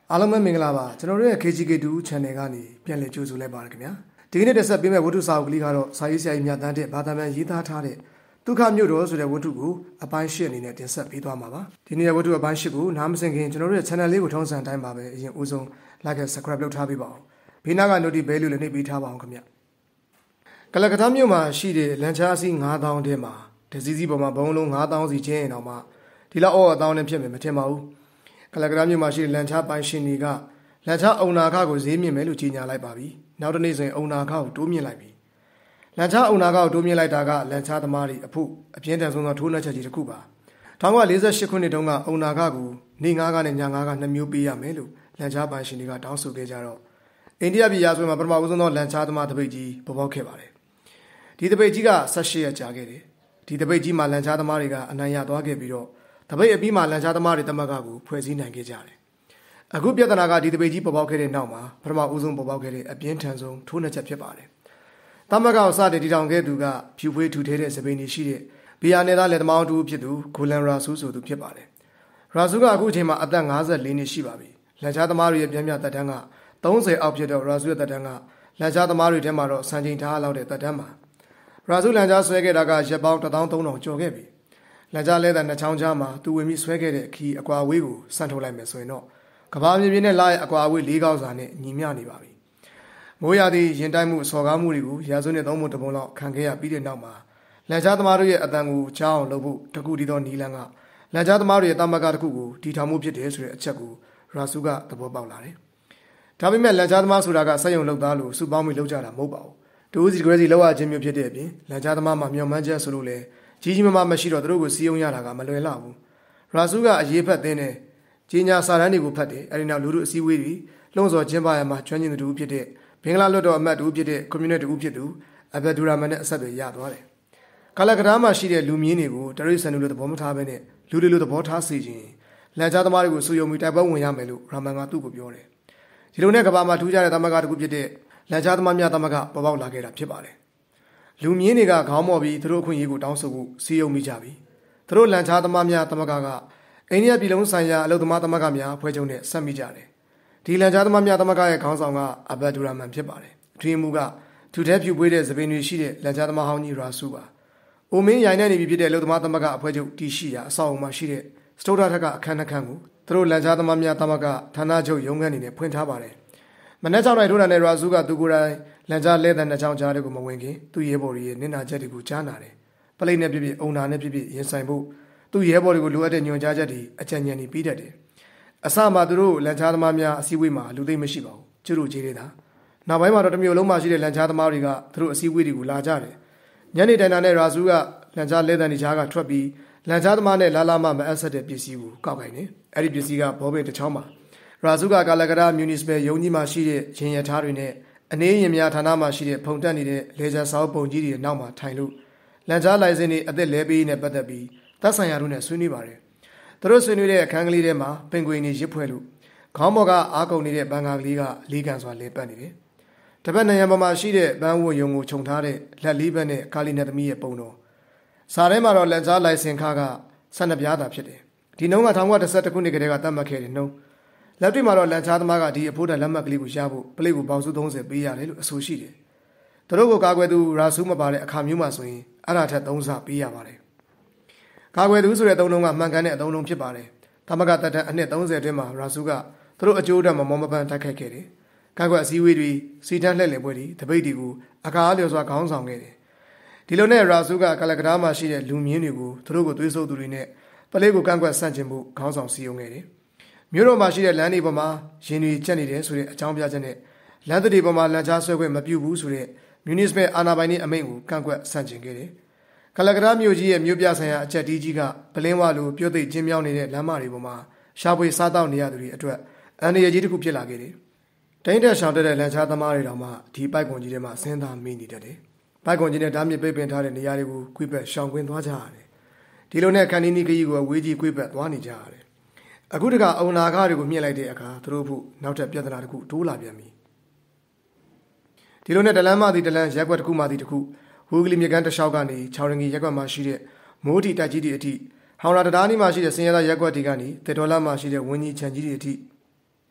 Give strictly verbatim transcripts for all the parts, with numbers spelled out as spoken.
အားလုံးပဲမင်္ဂလာပါကျွန်တော်တို့ရဲ့ K G K two channel ကနေပြန်လည်ကြိုဆိုလိုက်ပါရခင်ဗျာဒီကနေ့တက်ဆက်ပေးမယ့်ဝတ္ထုစာအုပ်ကလေးကတော့စာရေးဆရာကြီးမြတ်တန်းတဲ့ဘာသာပြန်ရေးသားထားတဲ့ဒုက္ခမြို့တော်ဆိုတဲ့ဝတ္ထုကိုအပိုင်း၈အနေနဲ့တင်ဆက်ပေးသွားမှာပါဒီနေ့ဝတ္ထုအပိုင်း၈ကိုနားမစင်ခင်ကျွန်တော်တို့ရဲ့ channel လေးကိုထုံးစံတိုင်းပါပဲအရင်ဦးဆုံး like and subscribe လုပ်ထားပေးပါအောင်ဘေးနားက notification bell လေးနှိပ်ပေးထားပါအောင်ခင်ဗျကလကတ္တာမြို့မှာရှိတဲ့လန်ချာစီ၅သောင်းထဲမှာဒဇီစီပေါ်မှာဘုံလုံး၅သောင်းစီချင်းရင်တော့မှဒီလောက်အော်အသောင်းနဲ့ဖြစ်မယ်မထင်ပါဘူးကလကတ္တာမြို့မှာရှိတဲ့လန်ချာပိုင်ရှင်တွေကလန်ချာအုံနာခကိုဈေးမြင့်မယ်လို့ကြေညာလိုက်ပါပြီနောက်တစ်နေ့ဆိုရင်အုံနာခကိုတိုးမြင့်လိုက်ပြီလန်ချာအုံနာခကိုတိုးမြင့်လိုက်တာကလန်ချာသမားတွေအဖို့အပြင်းထန်ဆုံးသောထိုးနှက်ချက်ကြီးတစ်ခုပါ၁၉၄၈ခုနှစ်တုန်းကအုံနာခကိုနေငါးကနဲ့ညငါးကနှစ်မျိုးပေးရမယ်လို့လန်ချာပိုင်ရှင်တွေကတောင်းဆိုခဲ့ကြတော့အိန္ဒိယပြည်ရာဇဝင်မှာပထမဦးဆုံးသောလန်ချာသမားတပိတ်ကြီးပေါ်ပေါက်ခဲ့ပါတယ်ဒီတပိတ်ကြီးက၁၈ရက်ကြာခဲ့တယ်ဒီတပိတ်ကြီးမှာလန်ချာသမားတွေကအနိုင်ရသွားခဲ့ပြီးတော့တပိတ်အပြီးမှာလန်ချာသမားတွေတမကကိုဖွဲ့စည်းနိုင်ခဲ့ကြတယ်အခုပြဿနာကဒီတပိတ်ကြီးပေါ်ပေါက်ခဲ့တဲ့နောက်မှာပထမဦးဆုံးပေါ်ပေါက်ခဲ့တဲ့အပြင်းထန်ဆုံးထိုးနှက်ချက်ဖြစ်ပါတယ်တမကကိုစတဲ့တီတောင်ခဲ့သူကဖြူဖွေးထူထဲတဲ့စပိန်ကြီးရှိတဲ့ဘီယာနယ်သားလက်သမားတူဖြစ်သူဂိုလန်ရာဆူဆိုသူဖြစ်ပါတယ်ရာဆူကအခုအချိန်မှာအသက်၅၄နှစ်ရှိပါပြီလန်ချာသမားတွေရဲ့ပြန်ပြသက်တမ်းက၃၀အောက်ဖြစ်တော့ရာဆူရဲ့သက်တမ်းကလန်ချာသမားတွေထဲမှာတော့စံချိန်ထားလောက်တဲ့သက်တမ်းပါရာဆူလန်ချာဆွဲခဲ့တာကရက်ပေါင်းတစ်သောင်းသုံးထောင်ကျော်ခဲ့ပြီလန်ချာလဲတဲ့နှစ်ချောင်းကြားမှာသူဝင်ပြီးဆွဲခဲ့တဲ့ခီအကွာအဝေးကိုဆန့်ထုတ်လိုက်မယ်ဆိုရင်တော့ကဘာမြေပြင်နဲ့လာရဲ့အကွာအဝေးလေးကောက်စာနဲ့ညီမျှနေပါပြီမိုးရာသီရင်တိုက်မှုစော်ကားမှုတွေကိုရာဇဝတ်နဲ့သုံးဖို့တပုံလောက်ခံခဲ့ရပြီးတဲ့နောက်မှာလန်ချာသမားတို့ရဲ့အတန်ကိုချောင်းလုပ်ဖို့တကူတည်သောနီလန်ကလန်ချာသမားတို့ရဲ့တာမကတစ်ခုကိုတီထောင်မှုဖြစ်တယ်ဆိုတဲ့အချက်ကိုရာဆူကသဘောပေါက်လာတယ်ဒါပေမဲ့လန်ချာသမားဆိုတာကစက်ရုံလုပ်သားလို့စုပေါင်းပြီးလုပ်ကြတာမဟုတ်ပါဘူးတူးစီကြွဲစီလောက်ရခြင်းမျိုးဖြစ်တဲ့အပြင်လန်ချာသမားမှာမျှော်မှန်းချက်ဆိုလို့လေကြီးကြီးမားမားမရှိတော့သူတို့ကိုစီးယုံရတာကမလွယ်လောက်ဘူးရာဆူကအရေးဖက်တဲ့နဲ့ကြီးညာစာတန်းတွေကိုဖတ်တယ်အဲဒီနောက်လူတို့အစည်းအဝေးတွေလှုံ့ဆော်ကျင်းပရမှာကျွမ်းကျင်သူတူဖြစ်တဲ့ဘင်္ဂလားလွတ်တော်အမတ်တူဖြစ်တဲ့ community တူဖြစ်သူအဘဒူရာမန်နဲ့အဆက်တွေရသွားတယ်ကလကဒါမှာရှိတဲ့လူမြင်းတွေကိုတရိတ်ဆန်လူလိုသဘောမထားဘဲနဲ့လူတွေလိုသဘောထားစေခြင်းလန်ချာသမားတွေကိုစုယုံပြီးတိုက်ပွဲဝင်ရမယ်လို့ရာမန်ကသူ့ကိုပြောတယ်ဒီလိုနဲ့ကဘာမှာထူးခြားတဲ့သမဂ္ဂတစ်ခုဖြစ်တဲ့လန်ချာသမားများသမဂ္ဂပေါ်ပေါက်လာခဲ့တာဖြစ်ပါတယ်လူမြင်းတွေကခေါင်းမော့ပြီးသူတို့အခွင့်အရေးကိုတောင်းဆိုဖို့စီယုံမိကြပြီသူတို့လန်ချာသမားများသမဂ္ဂကအိန္ဒိယပြည်လုံးဆိုင်ရာအလုပ်သမားသမဂ္ဂများအဖွဲ့ချုပ်နဲ့ဆက်မိကြတယ်ဒီလန်ချာသမားများသမဂ္ဂရဲ့ခေါင်းဆောင်ကအဘဒူရာမန်ဖြစ်ပါတယ်အထွေမှုကသူထဲဖြူပွေးတဲ့သပင်တွေရှိတဲ့လန်ချာသမားဟောင်းကြီးရာဆူပါအိုမင်းရိုင်နေနေပြီဖြစ်တဲ့အလုပ်သမားသမဂ္ဂအဖွဲ့ချုပ်တည်ရှိရာအဆောက်အအုံမှာရှိတဲ့စတိုဒါထက်ကအခန်းတစ်ခန်းကိုသူတို့လန်ချာသမားများသမဂ္ဂဌာနချုပ်ရုံးခန်းနေနဲ့ဖွင့်ထားပါတယ်မနေ့၆နိုင်ထိုးတာနဲ့ရာဆူကသူကိုယ်တိုင်လန်ချာလဲတဲ့နှစ်ချောင်းကြားတွေကိုမဝင်ခင်သူ့ရဲဘော်တွေရဲ့နင်နာချက်တွေကိုကြားနာတယ်ပလိတ်နဲ့ပြပြအုံနာနဲ့ပြပြရင်ဆိုင်ဖို့သူ့ရဲဘော်တွေကိုလိုအပ်တဲ့ညွှန်ကြားချက်တွေအကြံဉာဏ်တွေပေးတတ်တယ်အစမှာသူတို့လန်ချာသမားများအစည်းအဝေးမှာလူသိမ့်မရှိပါဘူးကျုပ်တို့ကြီးနေတာနောက်ပိုင်းမှာတော့တမျိုးလုံးမှာရှိတဲ့လန်ချာသမားတွေကသူတို့အစည်းအဝေးတွေကိုလာကြတယ်ညနေတိုင်တာနဲ့ရာဆူကလန်ချာလဲတဲ့နေကြားကထွက်ပြီးလန်ချာသမားနဲ့လာလာမမအပ်ဆက်တဲ့ပစ္စည်းကိုကောက်ခိုင်းတယ်အဲ့ဒီပစ္စည်းကဘောပင်တစ်ချောင်းပါရာဆူကကာလကရာမြူနီစပယ်ရုံးကြီးမှာရှိတဲ့ရင်ရထားတွေနဲ့အနေရင်များဌာနမှာရှိတဲ့ဖုန်တက်နေတဲ့လေဂျာဆောက်ပုံကြီးတွေနောက်မှာထိုင်လို့လန်ချာလိုင်စင်တွေအသက်လဲပေးနဲ့ပတ်သက်ပြီးသက်ဆိုင်ရာတို့နဲ့ဆွေးနွေးပါတယ်သူတို့ဆွေးနွေးတဲ့အခန်းကလေးထဲမှာပင်ကွေနေရစ်ဖွဲ့လို့ခေါင်းပေါ်ကအားကုန်နေတဲ့ဘန်ကာကလေးကလေးကန်စွာလည်ပတ်နေတယ်တပတ်နံရံပေါ်မှာရှိတဲ့ဘန်းဝတ်ရုံကိုခြုံထားတဲ့လက်လေးဘက်နဲ့ကာလီနတ်သမီးရဲ့ပုံတော်စာထဲမှာတော့လန်ချာလိုင်စင်ခါကဆယ်နှစ်ပြားသာဖြစ်တယ်ဒီနှုန်းက၁၉၁၁ခုနှစ်ကတည်းကသတ်မှတ်ခဲ့တဲ့နှုန်းလက်တွေ့မှာတော့လန်ချာသမားကဒီအဖို့တဲ့လက်မှတ်ကလေးကိုရဖို့ပလိတ်ကိုပေါင်စု၃၀ပေးရတယ်လို့အဆိုရှိတယ်သူတို့ကိုကာကွယ်သူရာဆူမပါတဲ့အခါမျိုးမှာဆိုရင်အဲ့ဒါထက်သုံးဆပေးရပါတယ်ကာကွယ်သူဆိုတဲ့သုံးလုံးကမှန်ကန်တဲ့အသုံးလုံးဖြစ်ပါတယ်သမဂတက်တဲ့အနှစ်၃၀အတွင်းမှာရာဆူကသူတို့အကျိုးအတွက်မမောမပန်းတိုက်ခိုက်ခဲ့တယ်ကာကွယ်အစည်းအဝေးတွေစီတန်းလှည့်လည်ပွဲတွေတပိတ်တွေကိုအခါအားလျော်စွာခေါင်းဆောင်ခဲ့တယ်ဒီလိုနဲ့ရာဆူကကလကဒါမှာရှိတဲ့လူမြင်းတွေကိုသူတို့ကိုသွေးဆုပ်သူတွေနဲ့ပလိတ်ကိုကန့်ကွက်ဆန့်ကျင်ဖို့ခေါင်းဆောင်စီယုံခဲ့တယ်မြို့တော်မှာရှိတဲ့လမ်းတွေပေါ်မှာရင်တွေကျက်နေတယ်ဆိုတဲ့အကြောင်းပြချက်နဲ့လမ်းတွေပေါ်မှာလမ်းချဆွဲခွင့်မပြုဘူးဆိုတဲ့မြူနီစပယ်အာဏာပိုင်တွေအမိန့်ကိုကန့်ကွက်ဆန့်ကျင်ခဲ့တယ်။ကလကဒါမြို့ကြီးရဲ့မြို့ပြဆိုင်ရာအချက်တီးကြီးကပလင်းဝလိုပြုတ်သိပ်ကျင်းမြောင်းနေတဲ့လမ်းမတွေပေါ်မှာရှာဖွေစားတောက်နေရသူတွေအတွက်အန္တရာယ်ကြီးတစ်ခုဖြစ်လာခဲ့တယ်။တိုင်းတက်ရှောင်တက်တဲ့လမ်းချသမားတွေတောင်မှဒီပိုက်ကွန်ကြီးထဲမှာဆင်းသားမိနေတတ်တယ်။ပိုက်ကွန်ကြီးနဲ့ဓာတ်မြစ်ပိတ်ပင်ထားတဲ့နေရာတွေကိုကွေးပက်ရှောင်ကွင်းသွားကြရတယ်။ဒီလိုနဲ့ခန္ဒီနီခရီးကိုဝေးကြီးကွေးပက်သွားနေကြရတယ်အခုတကအုံနာကားတွေကိုမြင့်လိုက်တဲ့အခါသူတို့ဖို့နောက်ထပ်ပြဿနာတစ်ခုတိုးလာပြန်ပြီဒီလိုနဲ့တလန်းမသည်တလန်းရက်ွက်တစ်ခုမှသည်တစ်ခုဟူဂလီမြေကမ်းတစ်လျှောက်ကနေ၆ရငီရက်ွက်မှရှိတဲ့မိုးတီတိုက်ကြီးတွေအထိဟောင်လာတံတားနီးမှရှိတဲ့စင်ရသားရက်ွက်တွေကနေတေတော်လာမှရှိတဲ့ဝင်းကြီးခြံကြီးတွေအထိ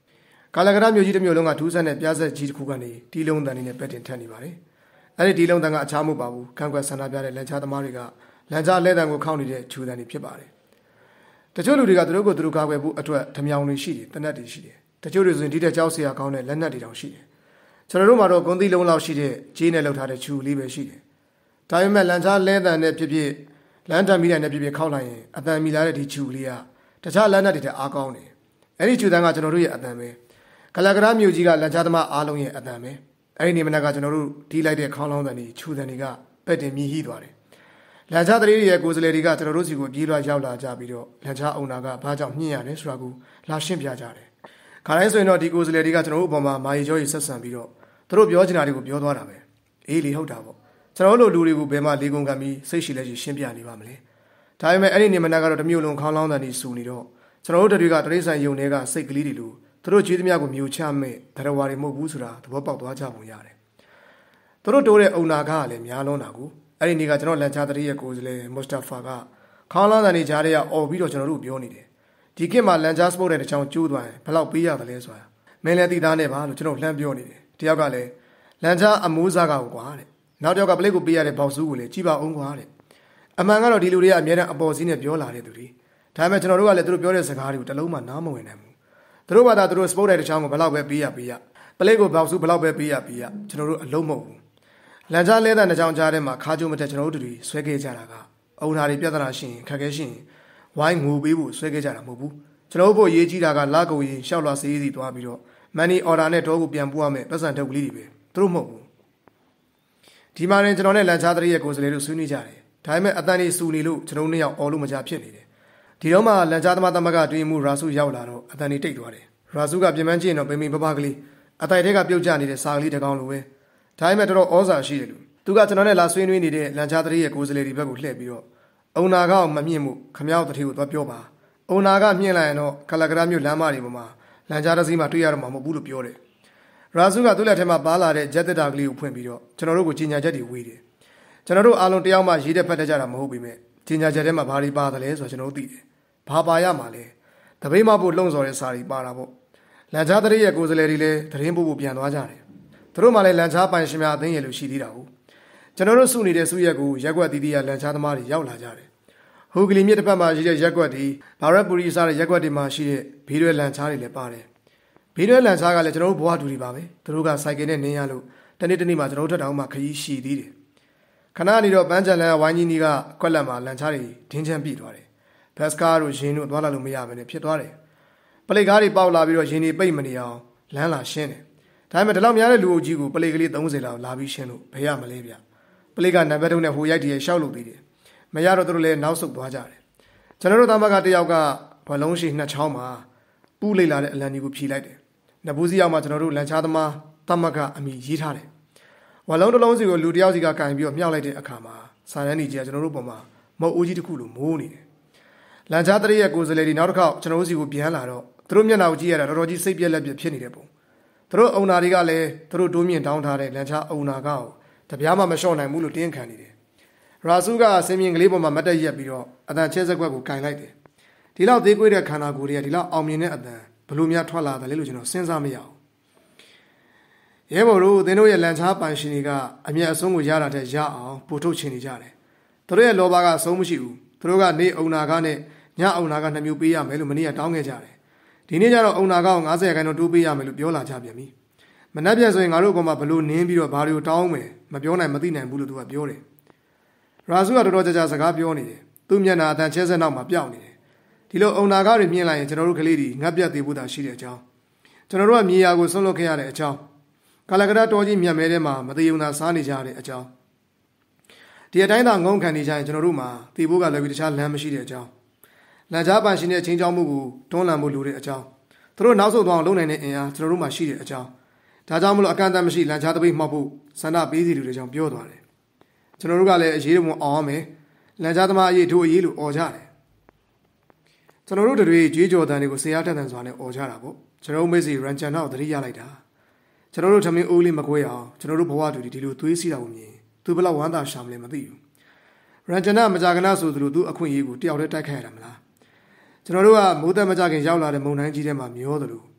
ကာလကရမျိုးကြီးတစ်မျိုးလုံးကထူးဆန်းတဲ့ပြားဆက်ကြီးတစ်ခုကနေတီးလုံးတန်နေနဲ့ပဲ့တင်ထက်နေပါတယ်အဲ့ဒီတီးလုံးတန်ကအချားမဟုတ်ပါဘူးခံကွက်ဆန္ဒပြတဲ့လန်ချားသမားတွေကလန်ချားလဲတန်ကိုခောက်နေတဲ့ချူတန်တွေဖြစ်ပါတယ်တချို့လူတွေကသူတို့ကိုသူတို့ကာကွယ်ဖို့အတွက်ဓမြောင်တွေရှိတယ်တနက်တွေရှိတယ်တချို့တွေဆိုရင်ဒီတဲ့ကြောက်စရာကောင်းတဲ့လက်နက်တွေတောင်ရှိတယ်ကျွန်တော်တို့မှာတော့ကွန်သီးလုံးလောက်ရှိတဲ့ကြီးနဲ့လောက်ထားတဲ့ချူလေးပဲရှိတယ်ဒါပေမဲ့လန်ချားလဲတန်နဲ့ဖြစ်ဖြစ်လန်တန်မီတိုင်းနဲ့ဖြစ်ဖြစ်ခောက်လိုက်ရင်အတန်မီလာတဲ့ဒီချူလေးကတခြားလက်နက်တွေတဲ့အားကောင်းတယ်အဲ့ဒီချူတန်ကကျွန်တော်တို့ရဲ့အတန်ပဲကလကရမျိုးကြီးကလန်ချားသမားအားလုံးရဲ့အတန်ပဲအဲ့ဒီနေမနက်ကကျွန်တော်တို့တီးလိုက်တဲ့ခေါင်းလောင်းတန်တွေချူတန်တွေကပဲ့တင်မြည်ဟိသွားတယ်လန်ချားတရေရဲ့ကိုယ်စလေတွေကကျွန်တော်တို့စီကိုပြေးလွှာရောက်လာကြပြီးတော့လန်ချားအုံနာကဘာကြောင့်ညှင်းရတယ်ဆိုတာကိုလာရှင်းပြကြတယ်ခါတိုင်းဆိုရင်တော့ဒီကိုယ်စလေတွေကကျွန်တော်တို့အပေါ်မှာမာရီကျော်ကြီးဆက်ဆံပြီးတော့သူတို့ပြောချင်တာတွေကိုပြောသွားတာပဲအေးလေဟုတ်တာပေါ့ကျွန်တော်တို့လူတွေကိုဘယ်မှာလေကုန်ကမ်းပြီးစိတ်ရှိလက်ရှိရှင်းပြနေပါမလဲဒါပေမဲ့အဲ့ဒီနေမနက်ကတော့တမျိုးလုံးခေါင်းလောင်းတန်တွေစူနေတော့ကျွန်တော်တို့တွေကတရိษံယုံတွေကစိတ်ကလေးတွေလိုသူတို့ကြွေးသမျှကိုမြူချမဲ့ဒရဝါတွေမဟုတ်ဘူးဆိုတာသဘောပေါက်သွားကြပုံရတယ်သူတို့တိုးတဲ့အုံနာကလည်းများလုံးတာကိုအဲ့ဒီနေ့ကကျွန်တော်လန်ချာတရီရဲ့ကိုယ်စားလှယ်မုစတာဖာကခေါင်းလောင်းတန်တွေကြားထဲကអော်ပြီးတော့ကျွန်တော်တို့ပြောနေတယ်ဒီခေတ်မှာလန်ချာစပို့တဲ့တစ်ချောင်းကျိုးသွားရင်ဘယ်လောက်ပေးရတယ်လဲဆိုတာမင်းလည်းသိသားနေပါလို့ကျွန်တော်လှမ်းပြောနေတယ်တယောက်ကလည်းလန်ချာအမိုးစားကကွာတဲ့နောက်တစ်ယောက်ကပလိတ်ကိုပေးရတဲ့ဘောက်စုကိုလည်းကြည်ပါအောင်ကွာတဲ့အမှန်ကတော့ဒီလူတွေကအများနဲ့အပေါ်စီးနဲ့ပြောလာတဲ့သူတွေဒါပေမဲ့ကျွန်တော်တို့ကလည်းသူတို့ပြောတဲ့စကားတွေကိုတလုံးမှနားမဝင်နိုင်ဘူးသူတို့ဘာသာသူတို့စပို့တဲ့တစ်ချောင်းကိုဘယ်လောက်ပဲပေးရပေးရပလိတ်ကိုဘောက်စုဘယ်လောက်ပဲပေးရပေးရကျွန်တော်တို့အလုံးမဟုတ်ဘူးလန်ချာလဲတဲ့တစ်ချောင်းကြားထဲမှာခါကျုံမတက်ကျွန်တော်တို့တွေဆွဲခဲ့ကြတာကအုံနာတွေပြဿနာရှိရင်ခက်ခဲရှိရင်ဝိုင်းငိုပေးဖို့ဆွဲခဲ့ကြတာမဟုတ်ဘူးကျွန်တော်တို့ဖို့ရေးကြီးတာကလာကုန်ရင်ရှောက်လာစေးစီသွားပြီးတော့မန်နီအော်ဒါနဲ့တော့ကိုပြန်ပို့ရမယ်ပတ်စံထုတ်ကလေးတွေပဲသူတို့မဟုတ်ဘူးဒီမှာရင်ကျွန်တော်နဲ့လန်ချာတရီရဲ့ကိုယ်စားလှယ်တို့ဆွေးနွေးကြတယ်ဒါပေမဲ့အတန်ကြီးစူနေလို့ကျွန်တော်နှစ်ယောက်အော်လို့မကြဖြစ်နေတယ်ဒီတော့မှလန်ချာသမားသမကတွင်မှုရာစုရောက်လာတော့အတန်ကြီးတိတ်သွားတယ်ရာစုကပြင်ပန်းကျင်တော့ပိန်ပိန်ပပကလေးအတိုင်ထဲကပြုတ်ကျနေတဲ့စာကလေးတစ်ကောင်လိုပဲဒါပေမဲ့တော်တော်ဩဇာရှိတယ်လို့သူကကျွန်တော်နဲ့လာဆွေးနွေးနေတဲ့လန်ချာတရီရဲ့ကိုယ်စားလှယ်ဒီဘက်ကိုလှည့်ပြီးတော့အုံနာကောက်မမြင့်မှုခမြောက်တတိကိုသွားပြောပါအုံနာကမြင့်လိုက်ရင်တော့ကလကရမြို့လမ်းမတွေပေါ်မှာလန်ချာတစီမှာတွေ့ရတော့မှာမဟုတ်ဘူးလို့ပြောတယ်ရာစုကသူ့လက်ထဲမှာပါလာတဲ့ဂျက်တက်တာကလေးကိုဖွင့်ပြီးတော့ကျွန်တော်တို့ကိုကြီးညာချက်တွေဝေးတယ်ကျွန်တော်တို့အားလုံးတယောက်မှရေးတဲ့ဖတ်တဲ့ကြတာမဟုတ်ပေမဲ့ကြီးညာချက်ထဲမှာဘာတွေပါတယ်လဲဆိုတော့ကျွန်တော်တို့သိတယ်ဘာပါရမှာလဲတပိမဖို့လှုံ့ဆော်တဲ့စာတွေပါတာပေါ့လန်ချာတရီရဲ့ကိုယ်စားလှယ်တွေလည်းသတင်းပို့ဖို့ပြန်သွားကြတယ်သူတို့မှလည်းလန်ချာပိုင်ရှင်များအသိဉာဏ်လို့ရှိသေးတာဟုတ်ကျွန်တော်တို့စုနေတဲ့စုရက်ကိုရက်ွက်တီးတီးရလန်ချာသမားတွေရောက်လာကြတယ်ဟိုကလီမြစ်တစ်ဖက်မှာရှိတဲ့ရက်ွက်တွေဘာရက်ပူရီစားတဲ့ရက်ွက်တွေမှာရှိတဲ့ဘေးရွယ်လန်ချာတွေလည်းပါတယ်ဘေးရွယ်လန်ချာကလည်းကျွန်တော်တို့ဘဝတူတွေပါပဲသူတို့ကစိုက်ကယ်နဲ့နင်းရလို့တနေ့တနေ့မှာကျွန်တော်တို့ထက်တောင်မှခရီးရှည်သေးတယ်ခဏနေတော့ပန်းချန်လန်ဝိုင်းကြီးနီးကကွက်လက်မှာလန်ချာတွေဒင်းချမ်းပြည့်သွားတယ်ဘတ်စကားတို့ရင်တို့သွားလာလို့မရဘဲနဲ့ဖြစ်သွားတယ်ပလိတ်ကားတွေပေါက်လာပြီးတော့ရင်တွေပိတ်မနေအောင်လမ်းလာရှင်းတယ်ဒါပေမဲ့ဒီလောက်များတဲ့လူအုပ်ကြီးကိုပလိတ်ကလေးသုံးဆယ်လောက်လာပြီးရှင်းလို့ဘယ်ရမလဲဗျပလိတ်ကနံပါတ်တုံးနဲ့ဟိုရိုက်တည်းရှောက်လို့သေးတယ်မရတော့သူတို့လည်းနောက်ဆုတ်သွားကြတယ်ကျွန်တော်တို့သားမကတယောက်ကဘလုံးရှိနှစ်ချောင်းမှာပူးလိတ်လာတဲ့အလံကြီးကိုဖြီးလိုက်တယ်နဘူးစီရောက်မှကျွန်တော်တို့လန်ချာသမားတမကအမိရေးထားတယ်ဝလုံးတစ်လုံးစီကိုလူတယောက်စီကကင်ပြီးတော့မြှောက်လိုက်တဲ့အခါမှာစာရန်ကြီးကကျွန်တော်တို့ပေါ်မှာမုတ်အိုးကြီးတစ်ခုလိုမိုးနေတယ်လန်ချာတရီရဲ့ကိုယ်စားလှယ်တွေနောက်တစ်ခေါက်ကျွန်တော်တို့စီကိုပြန်လာတော့သူတို့မျက်နှာကိုကြည့်ရတာတော်တော်ကြီးစိတ်ပြက်လက်ပြက်ဖြစ်နေတဲ့ပုံသူတို့အုံနာတွေကလည်းသူတို့တိုးမြင့်တောင်းထားတဲ့လန်ချာအုံနာကောက်တပြားမှမလျှော့နိုင်ဘူးလို့တင်းခံနေတယ်ရာစုကစင်မြင်ကလေးပေါ်မှာမတ်တက်ရက်ပြီးတော့အတန်ချဲစက်ကွက်ကိုကင်လိုက်တယ်ဒီလောက်သေးကွေးတဲ့ခန္ဓာကိုယ်တွေကဒီလောက်အောင်မြင်တဲ့အတန်ဘလို့များထွက်လာတယ်လဲလို့ကျွန်တော်စဉ်းစားမရအောင်ရဲဘော်တို့သင်တို့ရဲ့လန်ချာပိုင်ရှင်တွေကအမျက်အဆုံးကိုရတာတဲ့ရအောင်ပို့ထုတ်ချင်နေကြတယ်သူတို့ရဲ့လောဘကအဆုံးမရှိဘူးသူတို့ကနေအုံနာကနဲ့ညအုံနာကနှစ်မျိုးပေးရမယ်လို့မနေ့ကတောင်းခဲ့ကြတယ်ဒီနေ့ကျတော့အုံနာကောင်၅၀ခန်းတော့တိုးပေးရမယ်လို့ပြောလာကြပြန်ပြီမနှက်ပြန်ဆိုရင်ငါတို့ကောင်မှဘလို့နင်းပြီးတော့ဘာတွေကိုတောင်းမယ်မပြောနိုင်မသိနိုင်ဘူးလို့သူကပြောတယ်ရာစုကတော်တော်ကြာကြာစကားပြောနေတယ်သူ့မျက်နှာအတန်ချဲဆက်နောက်မှာပြောင်းနေတယ်ဒီလိုအုံနာကားတွေမြင်လိုက်ရင်ကျွန်တော်တို့ကလေးတွေငတ်ပြတ်သေးဖို့သာရှိတဲ့အကြောင်းကျွန်တော်တို့ကမြေယာကိုဆွန့်လွတ်ခဲ့ရတဲ့အကြောင်းကာလကရတော်ကြီးမြတ်မဲထဲမှာမသေးုံသာစားနေကြတဲ့အကြောင်းဒီအတိုင်းသာငုံခံနေကြရင်ကျွန်တော်တို့မှာတေဖို့ကလည်းပြီးတခြားလမ်းမရှိတဲ့အကြောင်းလန်ချာပန်ရှင်တဲ့ချင်းချောင်းမှုကိုတွန်းလှန်ဖို့လိုတဲ့အကြောင်းသူတို့နောက်ဆုတ်သွားအောင်လုပ်နိုင်တဲ့အင်အားကျွန်တော်တို့မှာရှိတဲ့အကြောင်းဒါကြောင့်မလို့အကန့်အသတ်မရှိလန်ချာတပိတ်မှောက်ဖို့ဆန္ဒပေးစီလူတွေကြောင့်ပြောသွားတယ်ကျွန်တော်တို့ကလည်းအရေးတော်အောင်အောင်မယ်လန်ချာသမားအရေးတို့အရေးလို့អော်ကြတယ်ကျွန်တော်တို့တွေကြွေးကြော်တန်တွေကိုဆေးအားတက်တန်စွာနဲ့អော်ကြတာပေါ့ကျွန်တော်တို့မိတ်ဆွေရန်ချန်တော့သတိရလိုက်တာကျွန်တော်တို့ထမင်းအိုးလေးမကွဲအောင်ကျွန်တော်တို့ဘဝတူဒီလိုသွေးစီးတာကိုမြင်သူဘယ်လောက်ဝမ်းသာရှာမလဲမသိဘူးရန်ချန်ကမကြကနာဆိုသလိုသူအခွင့်အရေးကိုတယောက်တည်းတိုက်ခိုက်ရတာမလားကျွန်တော်တို့ကမိုးသက်မကြခင်ရောက်လာတဲ့မုန်တိုင်းကြီးထဲမှာမျောသလို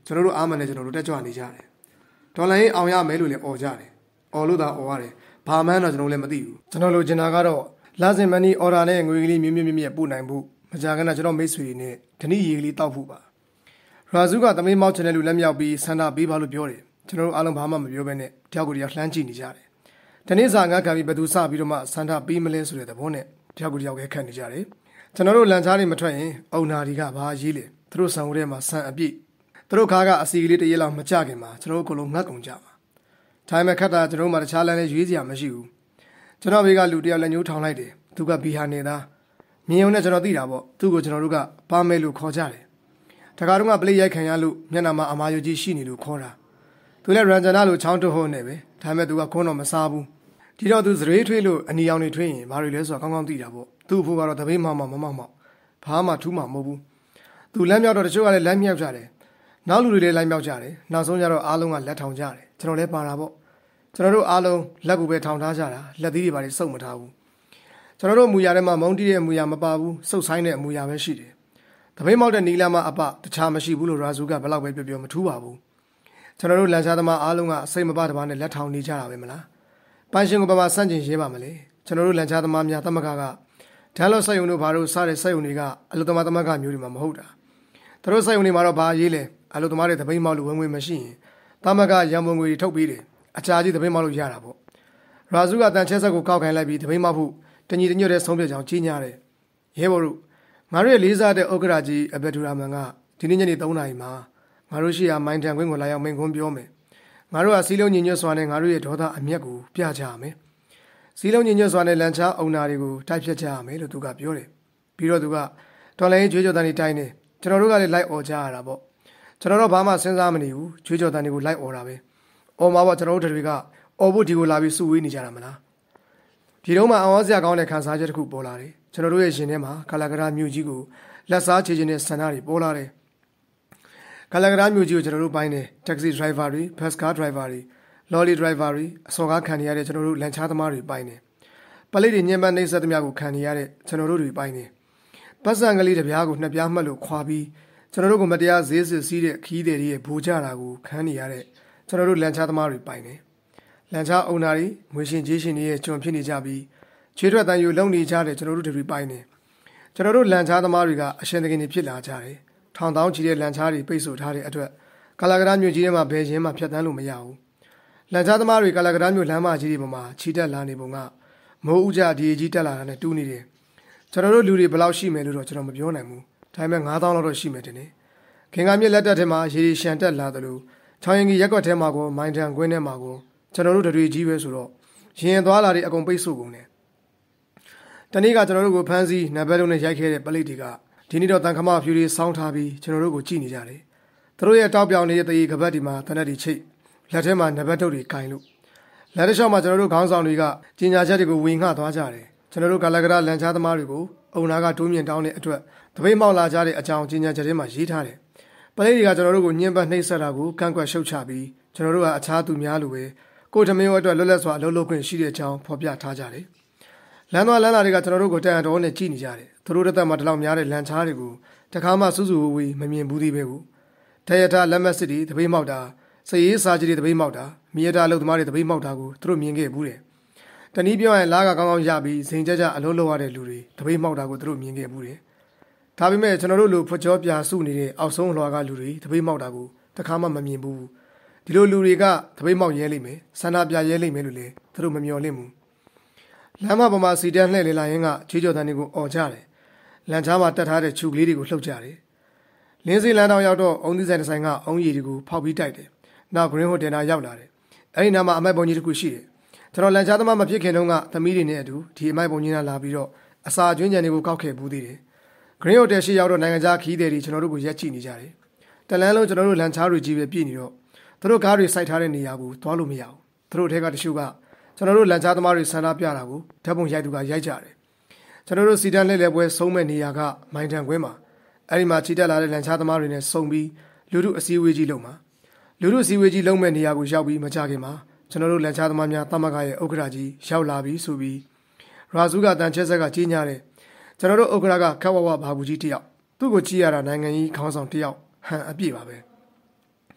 ကျွန်တော်တို့အားမနဲ့ကျွန်တော်တို့တက်ကြွနေကြတယ်ဒေါ်လာရေးအောင်ရမယ်လို့လည်းអော်ကြတယ်អော်လို့သာអော်ရတယ်ဘာမှန်းတော့ကျွန်တော်လည်းမသိဘူးကျွန်တော်လိုချင်တာကတော့လာစင်မနီအော်ဒါနဲ့ငွေကလေးမြင့်မြင့်မြင့်ပို့နိုင်ဖို့မကြာခဏကျွန်တော်မိတ်ဆွေတွေနဲ့ဓနိရေကလေးတောက်ဖို့ပါရာဇူကသမီးမောက်ချန်နယ်လူလက်မြောက်ပြီးဆန္ဒပေးပါလို့ပြောတယ်ကျွန်တော်တို့အားလုံးဘာမှမပြောဘဲနဲ့တယောက်ကိုတယောက်လှမ်းကြည့်နေကြတယ်ဓနိစာငါခံပြီးဘသူစပြီးတော့မှဆန္ဒပေးမလဲဆိုတဲ့သဘောနဲ့တယောက်ကိုတယောက်ခက်နေကြတယ်ကျွန်တော်တို့လန်ချားတွေမထွက်ရင်အုံနာတွေကဘာရေးလဲသူတို့ဆံဝထဲမှာဆန်အပြည့်သူတို့ခါကအစီကလေးတရေလောက်မကြခင်မှာကျွန်တော်တို့အကုန်လုံးငတ်ကုန်ကြပါဒါပေမဲ့ခက်တာကျွန်တော်တို့မှတခြားလမ်းနဲ့ရွေးစရာမရှိဘူးကျွန်တော်ဘေးကလူတယောက်လက်ညှိုးထောင်လိုက်တယ်သူကဘီဟာနေသားမြင်ုံနဲ့ကျွန်တော်သိတာပေါ့သူ့ကိုကျွန်တော်တို့ကပါမဲလို့ခေါ်ကြတယ်တခါတော့ကပလိရိုက်ခံရလို့မျက်နှာမှာအမာယုကြီးရှိနေလို့ခေါ်တာသူလည်းရန်ဂျနာလို့ချောင်းတွဟုတ်နေပဲဒါပေမဲ့သူကခွန်းတော့မစားဘူးဒီတော့သူစရေးထွေးလို့အနီအောင်တွေထွေးရင်ဘာတွေလဲဆိုတာကောင်းကောင်းသိတာပေါ့သူ့အဖို့ကတော့တပိမောင်မောင်မမောင်မောင်ဘာမှထူးမှာမဟုတ်ဘူးသူလမ်းမြောက်တော့တချို့ကလည်းလမ်းမြောက်ကြတယ်နောက်လူတွေလည်းလမ်းမြောက်ကြတယ်နောက်ဆုံးကျတော့အားလုံးကလက်ထောင်ကြတယ်ကျွန်တော်လည်းပါတာပေါ့ကျွန်တော်တို့အားလုံးလက်ကိုပဲထောင်ထားကြတာလက်သီးတွေဘာတွေစုပ်မထားဘူးကျွန်တော်တို့အမူအရာထဲမှာမုံတီးတဲ့အမူအရာမပါဘူးစုပ်ဆိုင်တဲ့အမူအရာပဲရှိတယ်တပိမောက်တဲ့နီလမ်းမှာအပတခြားမရှိဘူးလို့ရာဇူကဘယ်လောက်ပဲပြောပြောမထူးပါဘူးကျွန်တော်တို့လန်ချားသမားအားလုံးကစိတ်မပတပါနဲ့လက်ထောင်နေကြတာပဲမလားပိုင်ရှင်ကိုဘာမှစန့်ကျင်ရေးပါမလဲကျွန်တော်တို့လန်ချားသမားများသမဂ္ဂကဒန်လော့ဆက်ယုံတို့ဘာလို့စားတဲ့ဆက်ယုံတွေကအလုသမားသမဂ္ဂမျိုးတွေမှာမဟုတ်တာသူတို့ဆက်ယုံတွေမှာတော့ဘာရေးလဲအလုသမားတွေတပိမောက်လို့ဝင်ဝင်မရှိရင်သမဂ္ဂရံပုံငွေတွေထုတ်ပေးတယ်အချာကြီးတပိမောက်လို့ရတာပေါ့ရာဇူကတန်ချက်ဆက်ကိုကောက်ခိုင်းလိုက်ပြီးတပိမောက်ဖို့တညီတညွတ်တဲ့ဆုံးဖြတ်ကြောင်းကြီးညာတယ်ရဲဘော်တို့ငါတို့ရဲ့လေးစားတဲ့ဥက္ကရာကြီးအဘက်ဒူရာမန်ကဒီနေ့ညနေသုံးနာရီမှာငါတို့ရှိရာမိုင်းတန်ခွင်းကိုလာရောက်မိန့်ခွန်းပြောမယ်ငါတို့ကစီးလုံးညီညွတ်စွာနဲ့ငါတို့ရဲ့ဒေါသအမျက်ကိုပြကြရမယ်စီးလုံးညီညွတ်စွာနဲ့လန်ချားအုံနာတွေကိုတိုက်ဖြတ်ကြရမယ်လို့သူကပြောတယ်ပြီးတော့သူကတော်လိုင်းကြွေးကြော်တန်တွေတိုင်းနေကျွန်တော်တို့ကလည်းလိုက်អော်ကြရတာပေါ့ကျွန်တော်တို့ဘာမှစဉ်းစားမနေဘူးကြွေးကြော်တန်တွေကိုလိုက်អော်တာပဲအော်မှာပေါ့ကျွန်တော်တို့တွေကအော်ဖို့ဒီကိုလာပြီးစုဝေးနေကြတာမလားဒီတော့မှအောင်အောင်စရာကောင်းတဲ့ခံစားချက်တစ်ခုပေါ်လာတယ်ကျွန်တော်တို့ရဲ့ရှင်ထဲမှာကာလာကရာမြို့ကြီးကိုလက်စားချေခြင်းနဲ့ဆန္ဒတွေပေါ်လာတယ်ကာလာကရာမြို့ကြီးကိုကျွန်တော်တို့ပိုင်းတယ်တက္ကစီဒရိုင်ဘာတွေဘတ်ကားဒရိုင်ဘာတွေလော်လီဒရိုင်ဘာတွေအစော်ကားခံနေရတဲ့ကျွန်တော်တို့လန်ချားသမားတွေပိုင်းတယ်ပလိတွေညှဉ်းပန်းနှိပ်စက်သမျှကိုခံနေရတဲ့ကျွန်တော်တို့တွေပိုင်းတယ်ပတ်စံကလေးတစ်ပြားကိုနှစ်ပြားမှတ်လို့ခွာပြီးကျွန်တော်တို့ကမတရားဈေးစစ်စည်းတဲ့ခီးတွေရဲ့ဘူကြတာကိုခံနေရတဲ့ကျွန်တော်တို့လန်ချားသမားတွေပိုင်းတယ်လန်ချားအုံနာတွေငွေရှင်ကြီးရှင်တွေရဲ့ကျွန်ဖြစ်နေကြပြီးချွေးထွက်တန်ယူလုံနေကြတဲ့ကျွန်တော်တို့တွေပိုင်းတယ်ကျွန်တော်တို့လန်ချားသမားတွေကအရှင်သခင်တွေဖြစ်လာကြတယ်ထောင်တောင်းချီတဲ့လန်ချားတွေပိတ်ဆို့ထားတဲ့အတွက်ကာလာကရာမြို့ကြီးထဲမှာဘယ်ရင်မှဖြတ်တန်းလို့မရဘူးလန်ချားသမားတွေကာလာကရာမြို့လမ်းမကြီးတွေပေါ်မှာချီတက်လာနေပုံကမိုးဥကြဒီကြီးတက်လာတာနဲ့တူးနေတယ်ကျွန်တော်တို့လူတွေဘယ်လောက်ရှိမယ်လို့တော့ကျွန်တော်မပြောနိုင်ဘူးဒါပေမဲ့ငါးသောင်းလောက်တော့ရှိမယ်တင်တယ်ခင်ဗျာမြစ်လက်တက်ထဲမှာရေရီရှန်တက်လာတယ်လို့ချောင်းရင်ကြီးရက်ကွက်ထဲမှာကိုမိုင်းတန်ကွင်းထဲမှာကိုကျွန်တော်တို့တွေကြီးပဲဆိုတော့ရင်သွားလာတွေအကုန်ပိတ်ဆို့ကုန်တယ်တနေ့ကကျွန်တော်တို့ကိုဖမ်းဆီးနံပါတ်လုံးနဲ့ရိုက်ခဲ့တဲ့ပလိတွေကဒီနေ့တော့တန်ခမဖြူတွေစောင်းထားပြီးကျွန်တော်တို့ကိုကြည့်နေကြတယ်သူတို့ရဲ့တောက်ပြောင်နေတဲ့တရေကပတ်ဒီမှာတနက်တွေချိတ်လက်ထဲမှာနံပါတ်ထုတ်တွေကင်လို့လက်တစ်လျှောက်မှာကျွန်တော်တို့ခေါင်းဆောင်တွေကကြီးညာချက်တွေကိုဝင်ငှသွားကြတယ်ကျွန်တော်တို့ကာလကရလန်ချားသမားတွေကိုအုံနာကတိုးမြင့်တောင်းတဲ့အတွက်တပိတ်မောက်လာကြတဲ့အကြောင်းကြီးညာချက်တွေမှာရေးထားတယ်ပလိတွေကကျွန်တော်တို့ကိုညှဉ်းပန်းနှိပ်စက်တာကိုကန့်ကွက်ရှုတ်ချပြီးကျွန်တော်တို့ကအခြားသူများလိုပဲကိုထမင်းဝတ်အတွက်လွတ်လပ်စွာအလုပ်လုပ်ခွင့်ရှိတဲ့အကြောင်းဖော်ပြထားကြတယ်လမ်းသွားလမ်းလာတွေကကျွန်တော်တို့ကိုတန်အတော်နဲ့ကြည့်နေကြတယ်သူတို့တက်မှာတလောက်များတဲ့လန်ချားတွေကိုတခါမှစူးစူဝေးမမြင်ဘူးသေးပဲကိုတရထားလက်မက်စစ်တွေတပိတ်မောက်တာစည်ရေးစာကြီးတွေတပိတ်မောက်တာမြေရတာအလုပ်သမားတွေတပိတ်မောက်တာကိုသူတို့မြင်ခဲ့ဘူးတယ်တနည်းပြောရင်လာကကောင်းကောင်းရပြီးစိန်ကြကြအလုပ်လုပ်ရတဲ့လူတွေတပိတ်မောက်တာကိုသူတို့မြင်ခဲ့ဘူးတယ်ဒါပေမဲ့ကျွန်တော်တို့လူဖွကြောပြစုနေတဲ့အောက်ဆုံးလွှာကလူတွေတပိတ်မောက်တာကိုတခါမှမမြင်ဘူးဒီလိုလူတွေကတပိတ်မောက်ရဲလိမ့်မယ်ဆန္ဒပြရဲလိမ့်မယ်လို့လေသူတို့မမျှော်လင့်ဘူးလမ်းမပေါ်မှာစီတန်းလှည့်လေလာရင်းကချွေးကြော်တန်တွေကိုអော်ကြတယ်လန်ချားမှာတက်ထားတဲ့ခြုကလေးတွေကိုလှုပ်ကြတယ်လင်းစီလမ်းတောင်ရောက်တော့အုံသီးဆိုင်တစ်ဆိုင်ကအုံရည်တွေကိုဖောက်ပြီးတိုက်တယ်နောက် Green Hotel နာရောက်လာတယ်အဲ့ဒီနားမှာအမိုက်ပုံကြီးတစ်ခုရှိတယ်ကျွန်တော်လန်ချားသမားမဖြစ်ခင်တုန်းကသမီးတွေနဲ့အတူဒီအမိုက်ပုံကြီးနာလာပြီးတော့အစာကျွင်းကြံတွေကိုကောက်ခဲ့ဘူးသေးတယ် Green Hotel ရှိရောက်တော့နိုင်ငံခြားခီးသည်တွေကျွန်တော်တို့ကိုရက်ကြည့်နေကြတယ်တလန်းလုံးကျွန်တော်တို့လန်ချားတွေကြီးပဲပြည်နေတော့သူတို့ကားတွေစိုက်ထားတဲ့နေရာကိုသွားလို့မရဘူးသူတို့အထက်ကတချို့ကကျွန်တော်တို့လန်ချားသမားတွေဆန္ဒပြတာကိုဓာတ်ပုံရိုက်သူကရိုက်ကြတယ်ကျွန်တော်တို့စီတန်းလှည့်လည်ပွဲဆုံးမဲ့နေရာကမိုင်းတန်ကွင်းမှာအဲ့ဒီမှာချီတက်လာတဲ့လန်ချားသမားတွေနဲ့စုံပြီးလူထုအစည်းအဝေးကြီးလုပ်မှာလူထုအစည်းအဝေးကြီးလုပ်မဲ့နေရာကိုရောက်ပြီးမကြခင်မှာကျွန်တော်တို့လန်ချားသမားများတမကရဲ့ဥက္ကရာကြီးရောက်လာပြီးဆိုပြီးရာဇူကတန်ချက်ဆက်ကကြီးညာတယ်ကျွန်တော်တို့ဥက္ကရာကခက်ဝဝဘာဘူးကြီးတယောက်သူ့ကိုကြည့်ရတာနိုင်ငံကြီးခေါင်းဆောင်တယောက်ဟန်အပြည့်ပါပဲ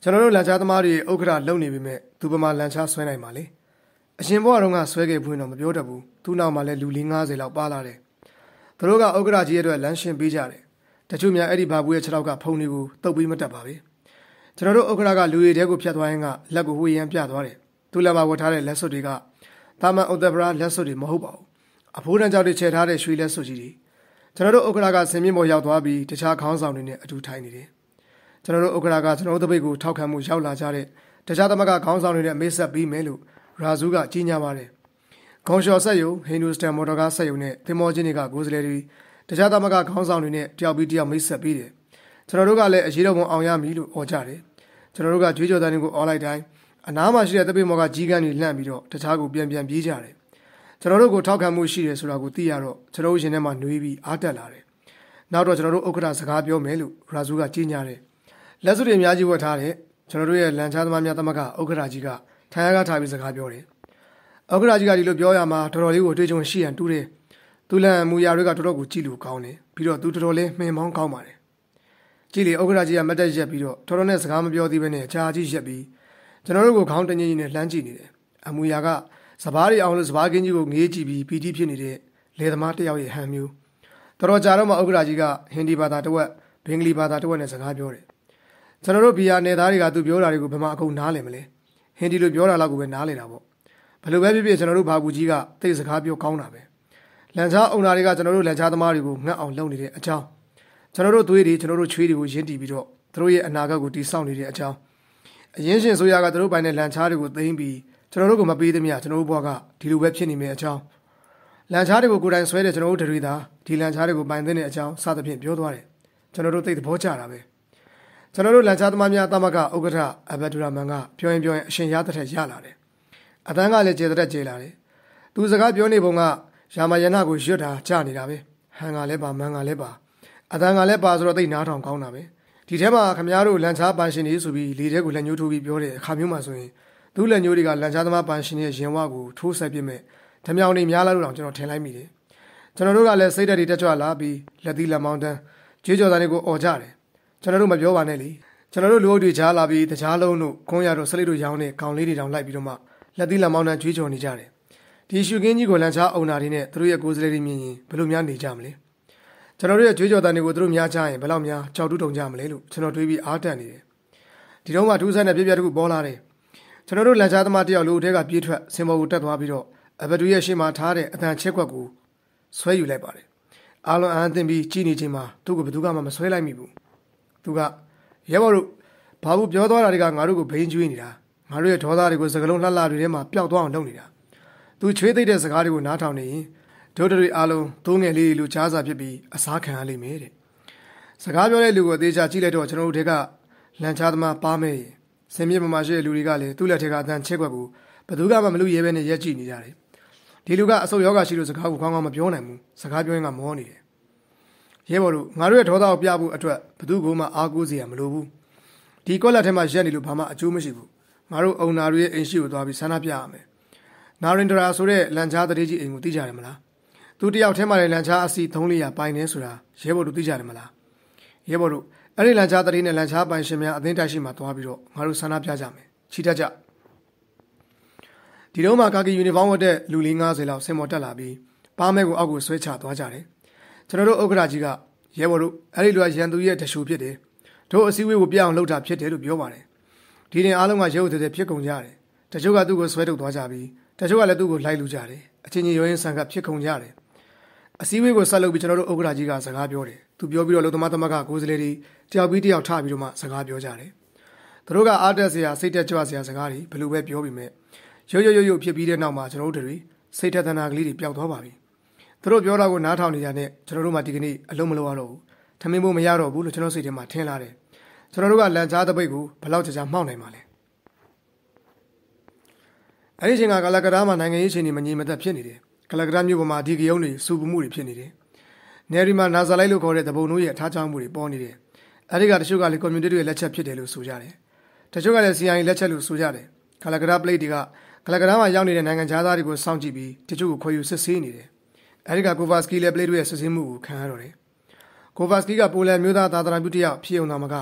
ကျွန်တော်တို့လန်ချားသမားတွေဥက္ကဋ္ဌလုံနေပြီမဲ့သူပမာလန်ချားဆွဲနိုင်ပါလေအရှင်ဘဝတုန်းကဆွဲခဲ့ဖွင့်တော့မပြောတတ်ဘူးသူ့နောက်မှာလည်းလူလေး၅၀လောက်ပါလာတယ်သူတို့ကဥက္ကဋ္ဌကြီးရဲ့အတွက်လမ်းရှင်းပေးကြတယ်တချို့များအဲ့ဒီဘာဘူးရဲ့ခြေထောက်ကဖုန်တွေကိုတုပ်ပြီးမတက်ပါပဲကျွန်တော်တို့ဥက္ကဋ္ဌကလူတွေတဲကိုဖြတ်သွားရင်ကလက်ကိုဝှေ့ရမ်းပြသွားတယ်သူ့လက်မှာဝတ်ထားတဲ့လက်စွပ်တွေကတာမန်ဥဒ္ဒပရာလက်စွပ်တွေမဟုတ်ပါဘူးအဖိုးတန်းကြောက်တွေချဲထားတဲ့ရွှေလက်စွပ်ကြီးတွေကျွန်တော်တို့ဥက္ကဋ္ဌကဆင်မြင့်ပေါ်ရောက်သွားပြီးတခြားခေါင်းဆောင်တွေနဲ့အတူထိုင်နေတယ်ကျွန်တော်တို့ဥက္ကဋ္ဌကကျွန်တော်တို့တပိတ်ကိုထောက်ခံမှုရောက်လာကြတဲ့တခြားသမဂ္ဂခေါင်းဆောင်တွေနဲ့မိတ်ဆက်ပြီးမယ်လို့ရာဇူးကကြီးညာပါတယ်။ခေါင်းလျှော်ဆက်ယုံဟိန္ဒူစတန်မော်တော်ကားဆက်ယုံနဲ့သင်္ဘောချင်းတွေကကိုယ်စားလှယ်တွေတခြားသမဂ္ဂခေါင်းဆောင်တွေနဲ့တယောက်ပြီးတယောက်မိတ်ဆက်ပြီးတယ်။ကျွန်တော်တို့ကလည်းအရေးတော်ပုံအောင်ရမည်လို့អော်ကြတယ်။ကျွန်တော်တို့ကကြွေးကြော်သံတွေကိုអော်လိုက်တိုင်းအနားမှာရှိတဲ့တပိတ်မော်ကကြီးကန်းတွေလှန့်ပြီးတော့တခြားကိုပြန်ပြန်ပြေးကြတယ်။ကျွန်တော်တို့ကိုထောက်ခံမှုရှိတယ်ဆိုတာကိုသိရတော့ကျွန်တော်တို့ရှင်ထဲမှာနှွေးပြီးအားတက်လာတယ်။နောက်တော့ကျွန်တော်တို့ဥက္ကဋ္ဌစကားပြောမယ်လို့ရာဇူးကကြီးညာတယ်။လက်စွပ်တွေအများကြီးဝတ်ထားတဲ့ကျွန်တော်တို့ရဲ့လန်ချားသမားများသမဂ္ဂဥက္ကဋ္ဌကြီးကထိုင်ရကားထားပြီးစကားပြောတယ်။ဥက္ကဋ္ဌကြီးကဒီလိုပြောရမှာတော်တော်လေးကိုအတွေ့အကြုံရှိရန်တူတယ်။သူလန်မူရာတွေကတော်တော်ကိုကြည့်လို့ကောင်းတယ်။ပြီးတော့သူတော်တော်လေးမှင်မောင်းကောင်းပါတယ်။ကြည့်လေဥက္ကဋ္ဌကြီးကမတ်တက်ရက်ပြီးတော့တော်တော်နဲ့စကားမပြောသေးဘဲနဲ့ကြာကြီးရက်ပြီးကျွန်တော်တို့ကိုခေါင်းတငင်းကြီးနဲ့လှမ်းကြည့်နေတယ်။အမူရာကစပားတွေအောင်လို့စပားကင်းကြီးကိုငေးကြည့်ပြီးပီတိဖြစ်နေတဲ့လေသမားတစ်ယောက်ရဲ့ဟန်မျိုးတော်တော်ကြာတော့မှဥက္ကဋ္ဌကြီးကဟင်ဒီဘာသာတစ်ဝက်ဘင်္ဂလီဘာသာတစ်ဝက်နဲ့စကားပြောတယ်။ကျွန်တော်တို့ဘီယာနယ်သားတွေကသူပြောတာတွေကိုဘယ်မှာအကုန်နားလည်မလဲ။ဟင်ဒီလိုပြောတာလောက်ကိုပဲနားလည်တာပေါ့။ဘယ်လိုပဲဖြစ်ဖြစ်ကျွန်တော်တို့ဘာကူကြီးကတိတ်စကားပြောကောင်းတာပဲ။လန်ချားအုံနာတွေကကျွန်တော်တို့လန်ချားသမားတွေကိုငတ်အောင်လုပ်နေတဲ့အကြောင်းကျွန်တော်တို့သွေးတွေကျွန်တော်တို့ချွေးတွေကိုရင်းတီးပြီးတော့သူတို့ရဲ့အနာဂတ်ကိုတည်ဆောက်နေတဲ့အကြောင်းအရင်ရှင်ဆိုရကသူတို့ပိုင်တဲ့လန်ချားတွေကိုသိမ်းပြီးကျွန်တော်တို့ကိုမပေးသမျှကျွန်တော်တို့ဘဝကဒီလိုပဲဖြစ်နေမယ့်အကြောင်းလန်ချားတွေကိုကိုယ်တိုင်ဆွဲတဲ့ကျွန်တော်တို့တွေသာဒီလန်ချားတွေကိုပိုင်တဲ့အကြောင်းစသဖြင့်ပြောသွားတယ်ကျွန်တော်တို့သိတဲ့ဘောချတာပဲကျွန်တော်တို့လန်ချားသမားများတမကဥက္ကဋ္ဌအဘဒူရာမန်ကပြောရင်ပြောရင်အရှင်ရတဲ့ထက်ရလာတယ်အတန်းကလည်းကျေတဲ့ကျေလာတယ်သူစကားပြောနေပုံကရာမယနာကိုရွတ်တာကြားနေတာပဲဟန်ကလည်းပါမန်ကလည်းပါအတန်းကလည်းပါဆိုတော့သိနားထောင်ကောင်းတာပဲဒီထဲမှာခမများတို့လန်ချားပန်ရှင်တွေဆိုပြီးလေထဲကိုလက်ညှိုးထိုးပြီးပြောတဲ့အခါမျိုးမှဆိုရင်သူ့လက်ညှိုးတွေကလန်ချားသမားပန်ရှင်ရဲ့ရင်ဝကိုထိုးဆက်ပြစ်မဲ့ဓမြောင်တွေများလာလို့တော့ကျွန်တော်ထင်လိုက်မိတယ်ကျွန်တော်တို့ကလည်းစိတ်ဓာတ်တွေတက်ကြွလာပြီးလက်သီးလက်မောင်းတန်းကြွေးကြော်သံတွေကိုអော်ကြတယ်ကျွန်တော်တို့မပြောပါနဲ့လေကျွန်တော်တို့လူအုပ်တွေကြားလာပြီးတကြားလုံးတို့ခွန်ရတို့ဆလိတို့ရောင်းတဲ့ကောင်လေးတွေတောင်လိုက်ပြီးတော့မှလက်သီးလက်မောင်းတန်းကြွေးကြော်နေကြတယ်ဒီရှုကင်းကြီးကိုလန်ချားအုံနာတွေနဲ့သူတို့ရဲ့ကိုယ်စားလှယ်တွေမြင်ရင်ဘယ်လိုများနေကြမလဲကျွန်တော်တို့ရဲ့ကြွေးကြော်သံတွေကိုသူတို့များချရင်ဘယ်လောက်များကြောက်တူးတုံကြမလဲလို့ကျွန်တော်တွေးပြီးအားတက်နေတယ်ဒီတော့မှထူးဆန်းတဲ့ပြပြတစ်ခုပေါ်လာတယ်ကျွန်တော်တို့လန်ချားသမားတယောက်လူအထက်ကပြေးထွက်စင်ပေါ်ကိုတက်သွားပြီးတော့အဘဒူရဲ့ရှေ့မှာထားတဲ့အတန်ချက်ခွက်ကိုဆွဲယူလိုက်ပါတယ်အားလုံးအန်သင်ပြီးကြည်နေချိန်မှာသူ့ကိုဘယ်သူမှမဆွဲလိုက်မိဘူးသူကရဲဘော်တို့ဘာဘူးပြောသွားတာတွေကငါတို့ကိုဘိန်းကျွေးနေတာငါတို့ရဲ့ဒေါသတွေကိုစကလုံးလှလှတွေထဲမှာပျောက်သွားအောင်လုပ်နေတာသူချွေးသိတဲ့စကားတွေကိုနားထောင်နေရင်ဒုဒတွေအားလုံးသုံးငယ်လေးလူကြားစာဖြစ်ပြီးအစားခံရလိမ့်မယ်တဲ့စကားပြောတဲ့လူကိုအသေးချာကြည့်လိုက်တော့ကျွန်တော်တို့တွေကလန်ချားသမားပါမယ်ဆင်မြေပမာရှိတဲ့လူတွေကလည်းသူ့လက်ထက်ကအတန်ချက်ခွက်ကိုဘယ်သူမှမလူရဲပဲနဲ့ရက်ကြည့်နေကြတယ်ဒီလူကအဆုတ်ယောဂရှိလို့စကားကိုကောင်းကောင်းမပြောနိုင်ဘူးစကားပြောရင်ကမောနေတယ်ရဲဘော်တို့ငါတို့ရဲ့ဒေါသကိုပြဖို့အတွက်ဘယ်သူကမှအားကိုးစရာမလိုဘူးဒီကွက်လက်ထဲမှာရက်နေလို့ဘာမှအကျိုးမရှိဘူးငါတို့အုံနာတွေရဲ့အိမ်ရှိကိုသွားပြီးဆန္ဒပြရမယ်နာရင်ဒရာဆိုတဲ့လန်ချားတရေကြီးအိမ်ကိုသိကြတယ်မလားသူတယောက်ထဲမှာလည်းလန်ချားအစီသုံးလေးရာပိုင်နေဆိုတာရဲဘော်တို့သိကြတယ်မလားရဲဘော်တို့အဲ့ဒီလန်ချားတရေနဲ့လန်ချားပိုင်ရှင်များအသင်းတိုက်ရှိမှသွားပြီးတော့ငါတို့ဆန္ဒပြကြမယ်ချီတက်ကြဒီတော့မှကာကီယူနီဖောင်းဝတ်တဲ့လူလေး၅၀လောက်ဆင်မော်တက်လာပြီးပါမဲကိုအောက်ကိုဆွဲချသွားကြတယ်ကျွန်တော်တို့ဥက္ကဋ္ဌကြီးကရဲဘော်တို့အဲ့ဒီလူကရန်သူရဲ့တရှူဖြစ်တယ်တို့အစည်းအဝေးကိုပြအောင်လုပ်တာဖြစ်တယ်လို့ပြောပါတယ်ဒီတင်အားလုံးကရဲဟုတ်တဲ့ဖြစ်ကုန်ကြတယ်တချို့ကသူ့ကိုဆွဲထုတ်သွားကြပြီးတချို့ကလည်းသူ့ကိုလိုက်လူကြတယ်အချင်းချင်းရောရင်းဆန်ကဖြစ်ကုန်ကြတယ်အစည်းအဝေးကိုဆက်လုပ်ပြီးကျွန်တော်တို့ဥက္ကဋ္ဌကြီးကစကားပြောတယ်သူပြောပြီးတော့လုံသမားသမဂ္ဂကိုယ်စားလှယ်တွေတယောက်ပြီးတယောက်ထပြီးတော့မှစကားပြောကြတယ်သူတို့ကအားတက်စရာစိတ်တက်ကြွစရာစကားတွေဘယ်လိုပဲပြောပြီးမဲ့ရုပ်ရုပ်ရုပ်ရုပ်ဖြစ်ပြီးတဲ့နောက်မှာကျွန်တော်တို့တွေစိတ်ထက်သနာကလေးတွေပျောက်သွားပါပြီသူတို့ပြောတာကိုနားထောင်နေကြတဲ့ကျွန်တော်တို့မှဒီကနေ့အလုံးမလုံးရတော့ဘူးထမင်းဖို့မရတော့ဘူးလို့ကျွန်တော်စိတ်ထဲမှာထင်လာတယ်ကျွန်တော်တို့ကလန်ချားတပိတ်ကိုဘယ်လောက်ကြာကြာမှောက်နိုင်မှာလဲအဲ့ဒီချိန်ကကလကဒါမှာနိုင်ငံရေးအခြေအနေမငြိမ်မသက်ဖြစ်နေတယ်ကလကဒါမြို့ပေါ်မှာဒီကယုံတွေစူပမှုတွေဖြစ်နေတယ်နေရီမှာနာဇာလိုက်လို့ခေါ်တဲ့တပုံတို့ရဲ့ထားချောင်းမှုတွေပေါ်နေတယ်အဲ့ဒီကတချို့ကလည်းကွန်မြူနတီတွေလက်ချက်ဖြစ်တယ်လို့ဆိုကြတယ်တချို့ကလည်း စီ အိုင် လက်ချက်လို့ဆိုကြတယ်ကလကဒါပလိတ်တွေကကလကဒါမှာရောက်နေတဲ့နိုင်ငံခြားသားတွေကိုစောင့်ကြည့်ပြီးတချို့ကိုခေါ်ယူစစ်ဆေးနေတယ်အဲဒီကကိုဗာစကီလည်းပလိတ်တို့ရဲ့စစ်ဆေးမှုကိုခံရတော့တယ်ကိုဗာစကီကပိုလန်မျိုးသားသာသနာပြုတယောက်ဖြစ်ုံသာမက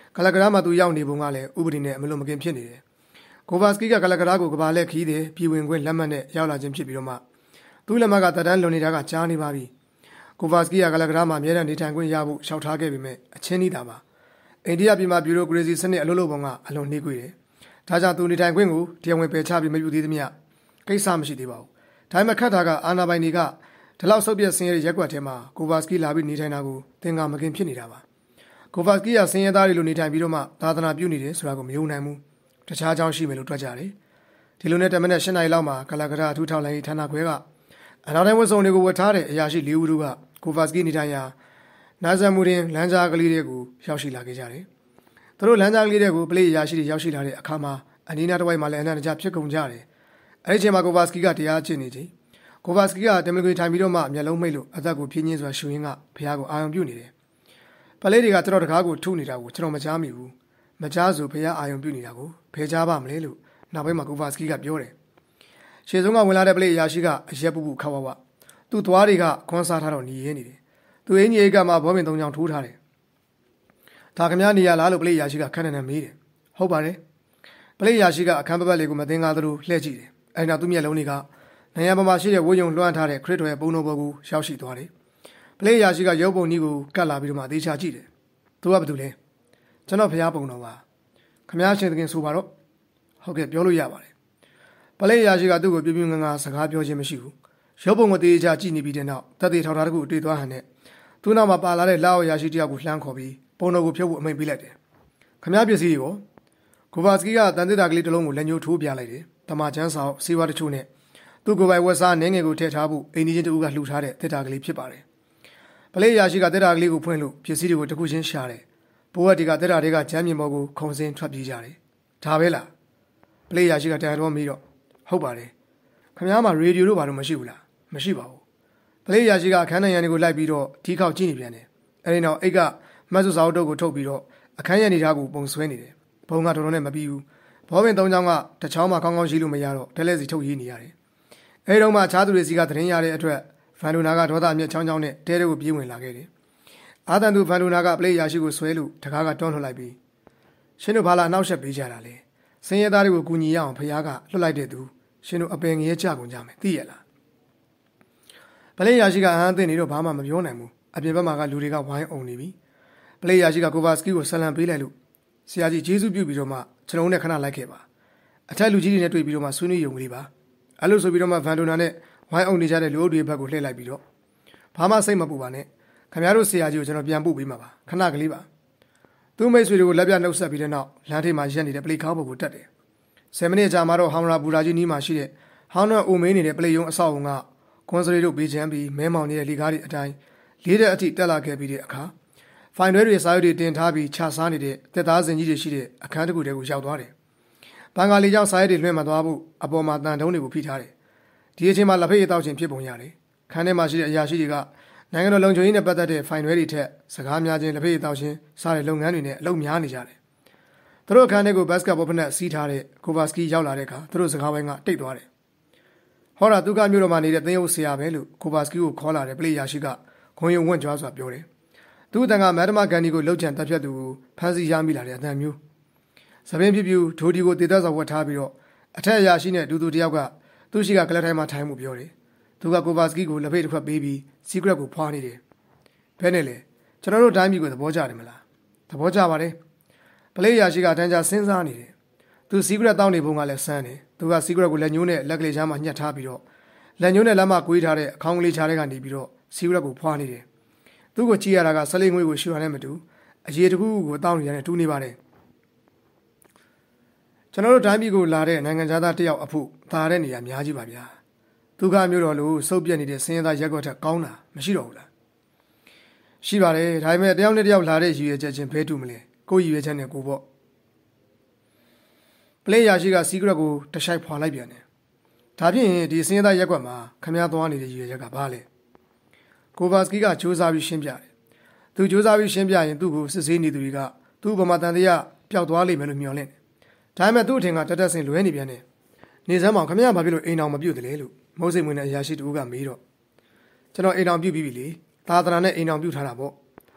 ကလကရာမှာသူရောက်နေပုံကလည်းဥပဒေနဲ့အမလွန်မကင်ဖြစ်နေတယ်ကိုဗာစကီကကလကရာကိုကဘာလက်ခီးတယ်ပြည်ဝင်ခွင့်လက်မှတ်နဲ့ရောက်လာခြင်းဖြစ်ပြီးတော့မှသူ့လက်မှတ်ကတဒန်းလွန်နေတာကကြားနေပါပြီကိုဗာစကီကကလကရာမှာအမြဲတမ်းနေထိုင်ခွင့်ရဖို့ရှောက်ထားခဲ့ပေမဲ့အချင်းဤတာပါအိန္ဒိယပြည်မှာဘျူရိုကရေစီစနစ်အလုပ်လုပ်ပုံကအလွန်နှေးကွေးတယ်ဒါကြောင့်သူနေထိုင်ခွင့်ကိုတရားဝင်ပယ်ချပြီးမပြုသေးသမျှကိစ္စမရှိသေးပါဘူးဒါပေမဲ့ခတ်တာကအာနာပိုင်တွေကဒီလောက်ဆုတ်ပြတ်ဆင်းရဲတဲ့ရက်ကွက်ထဲမှာကိုဗာစကီလာပြီးနေထိုင်တာကိုသင်္ကာမကင်ဖြစ်နေတာပါကိုဗာစကီကဆင်းရဲသားတွေလိုနေထိုင်ပြီးတော့မှသာသနာပြုနေတယ်ဆိုတာကိုမယုံနိုင်ဘူးတခြားကြောင်းရှိမယ်လို့တွက်ကြတယ်ဒီလိုနဲ့တမန်နဲ့၈နာရီလောက်မှာကလကရာအထူးထောက်လိုင်းဌာနခွဲကအနောက်တိုင်းဝတ်စုံတွေကိုဝတ်ထားတဲ့အရာရှိ၄ဦးတို့ကကိုဗာစကီနေထိုင်ရာနာဇမ်မူရင်လမ်းကြားကလေးတွေကိုရောက်ရှိလာခဲ့ကြတယ်သူတို့လမ်းကြားကလေးတွေကိုပလေအရာရှိတွေရောက်ရှိလာတဲ့အခါမှာအနီးနားတစ်ဝိုက်မှာလည်းအနန္တကြဖြစ်ကုန်ကြတယ်အဲဒီအချိန်မှာကိုဗာစကီကတရားကျင့်နေချိန်ကိုဗာစကီကတမန်တွေထိုင်ပြီးတော့မှမျက်လုံးမိတ်လို့အသက်ကိုဖြင်းချင်းစွာရှူရင်းကဖះကိုအာရုံပြုနေတယ်ပလေတွေကကျွန်တော်တကားကိုထုနေတာကိုကျွန်တော်မကြားမိဘူးမကြားဆိုဖះအာရုံပြုနေတာကိုဖယ်ကြားပါမလဲလို့နောက်ပိုင်းမှာကိုဗာစကီကပြောတယ်ရှေ့ဆုံးကဝင်လာတဲ့ပလေအရာရှိကအရက်ပူပူခါဝဝသူ့သွားတွေကခွန်းစားထားတော့หนีရင်းနေတယ်သူအင်းကြီးအိတ်ကမှဘောပင်သုံးချောင်းထိုးထားတယ်ဒါခမည်းနေရလားလို့ပလေအရာရှိကခက်နေနေမေးတယ်ဟုတ်ပါတယ်ပလေအရာရှိကအခန်းပပတ်လေးကိုမသိငါသလိုလှည့်ကြည့်တယ်အဲဒီနောက်သူ့မျက်လုံးတွေကနိုင်ငံပေါ်မှာရှိတဲ့ဝိုးယုံလွှမ်းထားတဲ့ခရစ်တော်ရဲ့ပုံတော်ပေါ်ကိုရောက်ရှိသွားတယ်ပလေအရာရှိကရုပ်ပုံကြီးကိုကတ်လာပြီးတော့မှအသေးချာကြည့်တယ်သူကဘာတူလဲကျွန်တော်ဖះပုံတော်ပါခမည်းရှင်သခင်ဆိုပါတော့ဟုတ်ကဲ့ပြောလို့ရပါတယ်ပလေအရာရှိကသူ့ကိုပြပြငငါစကားပြောခြင်းမရှိဘူးရုပ်ပုံကိုသေးချာကြည့်နေပြီးတဲ့နောက်တသက်ထောက်ထားတခုတွေ့သွားဟန်နဲ့သူ့နောက်မှာပါလာတဲ့လောက်အရာရှိတယောက်ကိုလှမ်းခေါ်ပြီးပုံတော်ကိုဖြုတ်ဖို့အမိန့်ပေးလိုက်တယ်ခမည်းပစ္စည်းတွေကိုကိုဗာစကီကတန်သေးတာကလေးတစ်လုံးကိုလက်ညှိုးထိုးပြလိုက်တယ်တမချန်းဆောင်စေဝါတချို့နဲ့သူ့ကိုယ်ပိုင်ဝက်စားနင်းငယ်ကိုထည့်ထားဖို့အိန္ဒိယတူကလှူထားတဲ့တစ်တာကလေးဖြစ်ပါတယ်ပလေရာရှိကတစ်တာကလေးကိုဖွင့်လို့ပစ္စည်းတွေကိုတစ်ခုချင်းရှာတယ်ဘိုးကဒီကတစ်တာတွေကဂျမ်းမြင်ပေါ်ကိုခုံစင်းထွက်ပြေးကြတယ်ဒါပဲလားပလေရာရှိကတန်တော်မီတော့ဟုတ်ပါတယ်ခင်ဗျားမှာရေဒီယိုတို့ဘာလို့မရှိဘူးလားမရှိပါဘူးပလေရာရှိကအခန်းထဲရန်တွေကိုလိုက်ပြီးတော့ဒီခောက်ကြည့်နေပြန်တယ်အဲဒီနောက်အိတ်ကမတ်ဆုစာအုပ်တုပ်ကိုထုတ်ပြီးတော့အခန်းရန်နေသားကိုပုံဆွဲနေတယ်ဘုံကတော်တော်နဲ့မပြီးဘူးဘောပင်သုံးချောင်းကတစ်ချောင်းမှကောင်းကောင်းရေးလို့မရတော့တဲလက်စီထုတ်ရေးနေရတယ်အဲဒီတော့မှခြားသူတွေစီကသတင်းရတဲ့အတွက်ဗန်ဒူနာကဒေါသအမျက်ချောင်းချောင်းနဲ့တဲတဲကိုပြေးဝင်လာခဲ့တယ်အာသန်သူဗန်ဒူနာကပလေရာရှိကိုဆွဲလို့တကားကတွန်းလှုပ်လိုက်ပြီးရှင်တို့ဘာလာအနောက်ဆက်ပေးကြတာလဲစင်ရသားတွေကိုကူညီရအောင်ဖះကလွှတ်လိုက်တဲ့သူရှင်တို့အပင်ငရဲကြကုန်ကြမယ်သိရလားပလေရာရှိကအဟမ်းသိနေတော့ဘာမှမပြောနိုင်ဘူးအပြင်ဘက်မှာကလူတွေကဝိုင်းအောင်နေပြီပလေရာရှိကကိုဗာစကီကိုဆလန်ပေးလိုက်လို့ဆရာကြီးဂျေစုပြုပြီးတော့မှကျွန်တော်နဲ့ခဏလိုက်ခဲ့ပါအထက်လူကြီးတွေနဲ့တွေ့ပြီးတော့မှဆွေးနွေးရုံကလေးပါအဲ့လိုဆိုပြီးတော့မှဗန်ဒိုနာနဲ့ဝိုင်းအောင်နေကြတဲ့လူအုပ်တွေဘက်ကိုလှည့်လိုက်ပြီးတော့ဘာမှစိတ်မပူပါနဲ့ခင်ဗျားတို့ဆရာကြီးကိုကျွန်တော်ပြန်ပို့ပေးမှာပါခဏကလေးပါသူ့မိတ်ဆွေတွေကိုလက်ပြနှုတ်ဆက်ပြီးတဲ့နောက်လမ်းထိပ်မှာရက်နေတဲ့ပလေခေါင်းဘုတ်ကိုတက်တယ်ဆယ်မိနစ်ကြာမှတော့ဟောင်ရာဘူရာကြီးနီးမှာရှိတဲ့ဟောင်းနဲ့အိုမင်းနေတဲ့ပလေယုံအဆောက်အုံကကွန်စရီတို့ဘေးချမ်းပြီးမဲမောင်နေတဲ့လေကားတွေအတိုင်းလေးတဲ့အထိတက်လာခဲ့ပြီးတဲ့အခါဖိုင်တွဲတွေစာရွက်တွေတင်ထားပြီးခြာစားနေတဲ့တက်သားစင်ကြီးတွေရှိတဲ့အခန်းတစ်ခုတည်းကိုရောက်သွားတယ်။ဘန်ဂါလီကြောင့်စာရွက်တွေလွှင့်မသွားဖို့အပေါ်မှာတန်တုံးတွေကိုဖိထားတယ်။ဒီအချိန်မှာလက်ဖက်ရည်တောက်ခြင်းဖြစ်ပုံရတယ်။ခန်းထဲမှာရှိတဲ့အရာရှိတွေကနိုင်ငံတော်လုံခြုံရေးနဲ့ပတ်သက်တဲ့ဖိုင်တွဲတွေထက်စကားများခြင်းလက်ဖက်ရည်တောက်ခြင်းစတဲ့လုပ်ငန်းတွေနဲ့အလုပ်များနေကြတယ်။သူတို့အခန်းထဲကိုဘတ်စကတ်ဘောဖက်နဲ့စီးထားတဲ့ကိုဗာစကီရောက်လာတဲ့အခါသူတို့စကားပိုင်းကတိတ်သွားတယ်။ဟောတာသူကမြို့တော်မှာနေတဲ့သင်းအုပ်ဆရာပဲလို့ကိုဗာစကီကိုခေါ်လာတဲ့ပလေရာရှိကခွန်ယုံဝန့်ကြွားစွာပြောတယ်။သူ့အတန်ကမက်ဒမကန်ဒီကိုလှုပ်ချန်တက်ဖြတ်သူကိုဖမ်းဆီးရမိလာတဲ့အတန်မျိုး။သပင်းပြပြဒိုဒီကိုတည်သက်စွာဝတ်ထားပြီးတော့အထက်အရာရှိနဲ့ဒူသူတယောက်ကသူ့ရှိကကလပ်ထိုင်မှာထိုင်မှုပြောတယ်။သူကကိုဗာစကီကိုလက်ဖေးတစ်ခွက်ပေးပြီးစီကရက်ကိုဖွာနေတယ်။ဘယ်နဲ့လဲကျွန်တော်တို့တိုင်းပြည်ကိုသဘောကျတယ်မလား။သဘောကျပါတယ်။ပလေရာရှိကတန်းကြစဉ်းစားနေတယ်။သူစီကရက်တောင်းနေပုံကလည်းစမ်းတယ်။သူကစီကရက်ကိုလက်ညှိုးနဲ့လက်ကလေးချားမှညှက်ထားပြီးတော့လက်ညှိုးနဲ့လက်မကွေးထားတဲ့အခေါင်းကလေးချားတဲ့ကနေပြီးတော့စီကရက်ကိုဖွာနေတယ်။သူ့ကိုကြည့်ရတာကဆလိန်ငွေကိုရှူရတဲ့မတူအရေးတကူကိုတောင်းနေရတယ်တူနေပါတယ်။ကျွန်တော်တို့တိုင်းပြည်ကိုလာတဲ့နိုင်ငံသားတယောက်အဖို့သာတဲ့နေရာများကြီးပါဗျာ။သူကမျိုးတော်လို့စုပ်ပြက်နေတဲ့စင်းရဲသားရက်ကွက်ထက်ကောင်းတာမရှိတော့ဘူးလား။ရှိပါတယ်ဒါပေမဲ့တယောက်နဲ့တယောက်လာတဲ့ရည်ရွယ်ချက်ချင်းဖဲတူမလဲ။ကိုယ်ရည်ရွယ်ချက်နဲ့ကိုပေါ့။ပလေရာရှိကစီကရက်ကိုတရှိုက်ဖွာလိုက်ပြန်တယ်။ဒါဖြင့်ဒီစင်းရဲသားရက်ကွက်မှာခမည်းသွားနေတဲ့ရည်ရွယ်ချက်ကဘာလဲ။ကိုဗာစကီကစူးစမ်းပြီးရှင်းပြတယ်။သူစူးစမ်းပြီးရှင်းပြရင်သူ့ကိုစစ်ဆေးနေသူတွေကသူ့ဗမာတန်တရားပျောက်သွားလိမ့်မယ်လို့မျှော်လင့်တယ်။ဒါပေမဲ့သူ့အထင်ကတက်တက်ဆင်လွဲနေပြန်တယ်။နေစမ်းမောင်ခမည်းဘာဖြစ်လို့အိမ်အောင်မပြုတ်တယ်လဲလို့မဟုတ်စိတ်ဝင်တဲ့အရာရှိတူကမေးတော့ကျွန်တော်အိမ်အောင်ပြုတ်ပြီးပြီလေ။သာသနာနဲ့အိမ်အောင်ပြုတ်ထားတာပေါ့။သူ